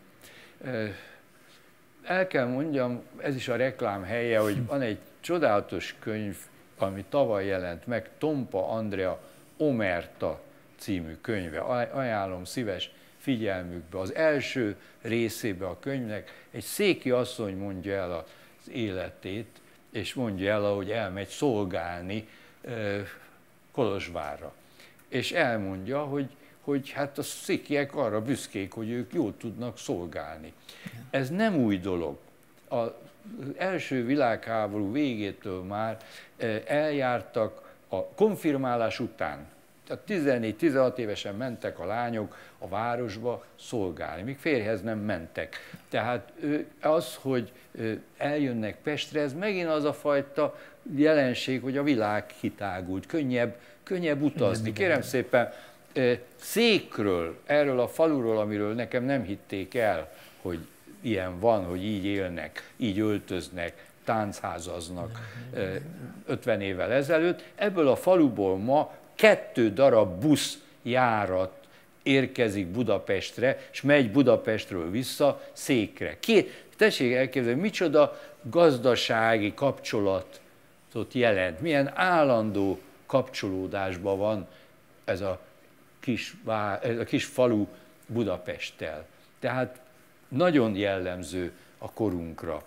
El kell mondjam, ez is a reklám helye, hogy van egy csodálatos könyv, ami tavaly jelent meg, Tompa Andrea Omerta című könyve. Ajánlom szíves figyelmükbe. Az első részébe a könyvnek egy széki asszony mondja el az életét, és mondja el, ahogy elmegy szolgálni Kolozsvárra. És elmondja, hogy, hogy hát a székiek arra büszkék, hogy ők jól tudnak szolgálni. Ez nem új dolog. Az első világháború végétől már eljártak a konfirmálás után. Tehát tizennégy-tizenhat évesen mentek a lányok a városba szolgálni, míg férjhez nem mentek. Tehát az, hogy eljönnek Pestre, ez megint az a fajta jelenség, hogy a világ kitágult, könnyebb, könnyebb utazni. Kérem szépen, Székről, erről a faluról, amiről nekem nem hitték el, hogy ilyen van, hogy így élnek, így öltöznek, táncházaznak ötven évvel ezelőtt, ebből a faluból ma kettő darab buszjárat érkezik Budapestre, és megy Budapestről vissza Székre. Két, tessék elképzelni, micsoda gazdasági kapcsolatot jelent, milyen állandó kapcsolódásban van ez a kis, ez a kis falu Budapesttel. Tehát nagyon jellemző a korunkra.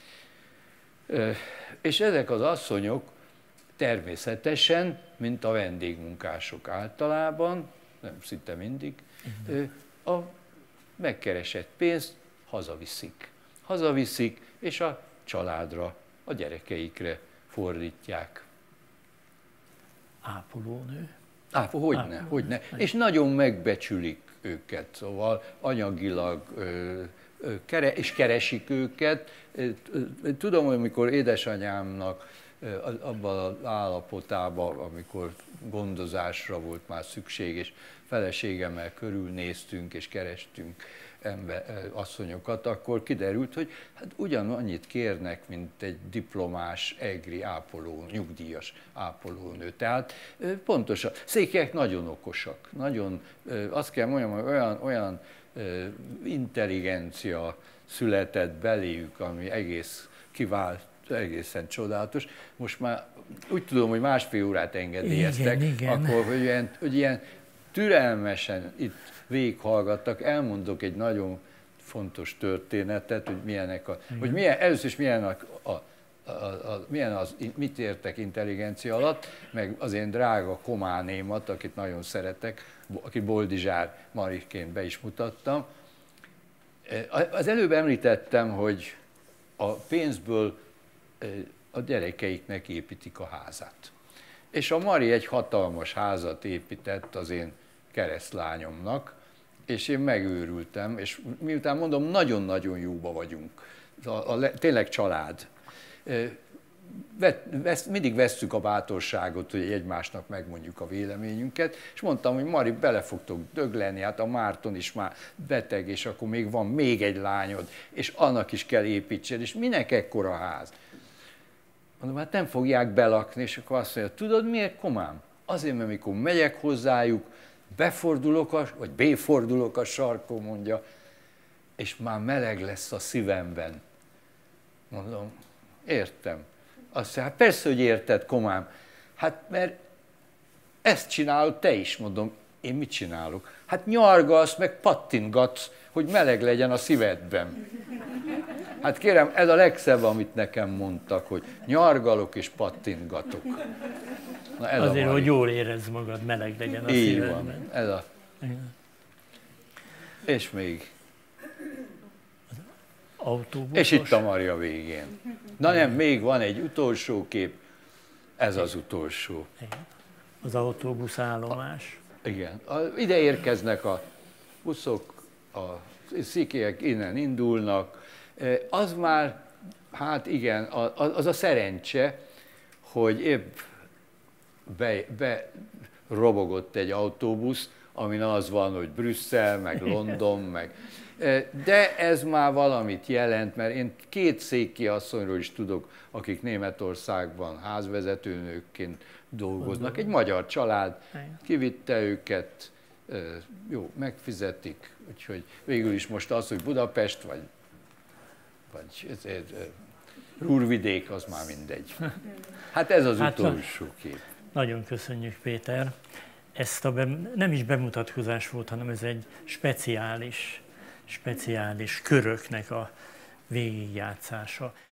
És ezek az asszonyok természetesen, mint a vendégmunkások általában, nem szinte mindig, a megkeresett pénzt hazaviszik. Hazaviszik, és a családra, a gyerekeikre fordítják. Ápolónő. Á, hogyne, hogyne. És nagyon megbecsülik őket, szóval anyagilag és keresik őket. Tudom, hogy amikor édesanyámnak abban az állapotában, amikor gondozásra volt már szükség, és feleségemmel körülnéztünk és kerestünk ember, asszonyokat, akkor kiderült, hogy hát ugyanannyit kérnek, mint egy diplomás egri ápoló, nyugdíjas ápolónő. Tehát pontosan, székelyek nagyon okosak, nagyon, azt kell mondjam, hogy olyan, olyan intelligencia született beléjük, ami egész kivált, egészen csodálatos. Most már úgy tudom, hogy másfél órát engedélyeztek, igen, igen. Akkor, hogy ilyen, hogy ilyen türelmesen itt végighallgattak. Elmondok egy nagyon fontos történetet, hogy milyenek a, hogy milyen, először is milyen a, a, a, a, milyen az, mit értek intelligencia alatt, meg az én drága kománémat, akit nagyon szeretek, akit Boldizsár Mariként be is mutattam. Az előbb említettem, hogy a pénzből a gyerekeiknek építik a házát. És a Mari egy hatalmas házat épített az én keresztlányomnak, és én megőrültem, és miután mondom, nagyon-nagyon jóba vagyunk, a, a, tényleg család. Vesz, mindig vesszük a bátorságot, hogy egymásnak megmondjuk a véleményünket, és mondtam, hogy Mari, bele fogtok dögleni, hát a Márton is már beteg, és akkor még van még egy lányod, és annak is kell építsen, és minek ekkora ház? Mondom, hát nem fogják belakni, és akkor azt mondja, tudod miért, komám? Azért, mert mikor megyek hozzájuk, befordulok, a, vagy béfordulok a sarkon, mondja, és már meleg lesz a szívemben. Mondom, értem. Azt mondja, hát persze, hogy érted, komám. Hát mert ezt csinálod te is, mondom. Én mit csinálok? Hát nyargalsz, meg pattingatsz, hogy meleg legyen a szívedben. Hát kérem, ez a legszebb, amit nekem mondtak, hogy nyargalok és pattintgatok. Na, ez azért, a hogy jól érezd magad, meleg legyen a szívedben. Van, ez a... És még... Autóbuszos. És itt a Maria végén. Na nem, még van egy utolsó kép, ez az utolsó. Az autóbuszállomás. Igen, a, ide érkeznek a buszok, a szikélyek innen indulnak. Az már, hát igen, az a szerencse, hogy épp be, be robogott egy autóbusz, amin az van, hogy Brüsszel, meg London, meg... De ez már valamit jelent, mert én két széki asszonyról is tudok, akik Németországban házvezetőnőkként dolgoznak. Egy magyar család kivitte őket, jó, megfizetik, úgyhogy végül is most az, hogy Budapest vagy, vagy ez, ez, Rúrvidék, az már mindegy. Hát ez az hát utolsó kép. Nagyon köszönjük, Péter. Ezt a be, nem is bemutatkozás volt, hanem ez egy speciális, speciális köröknek a végigjátszása.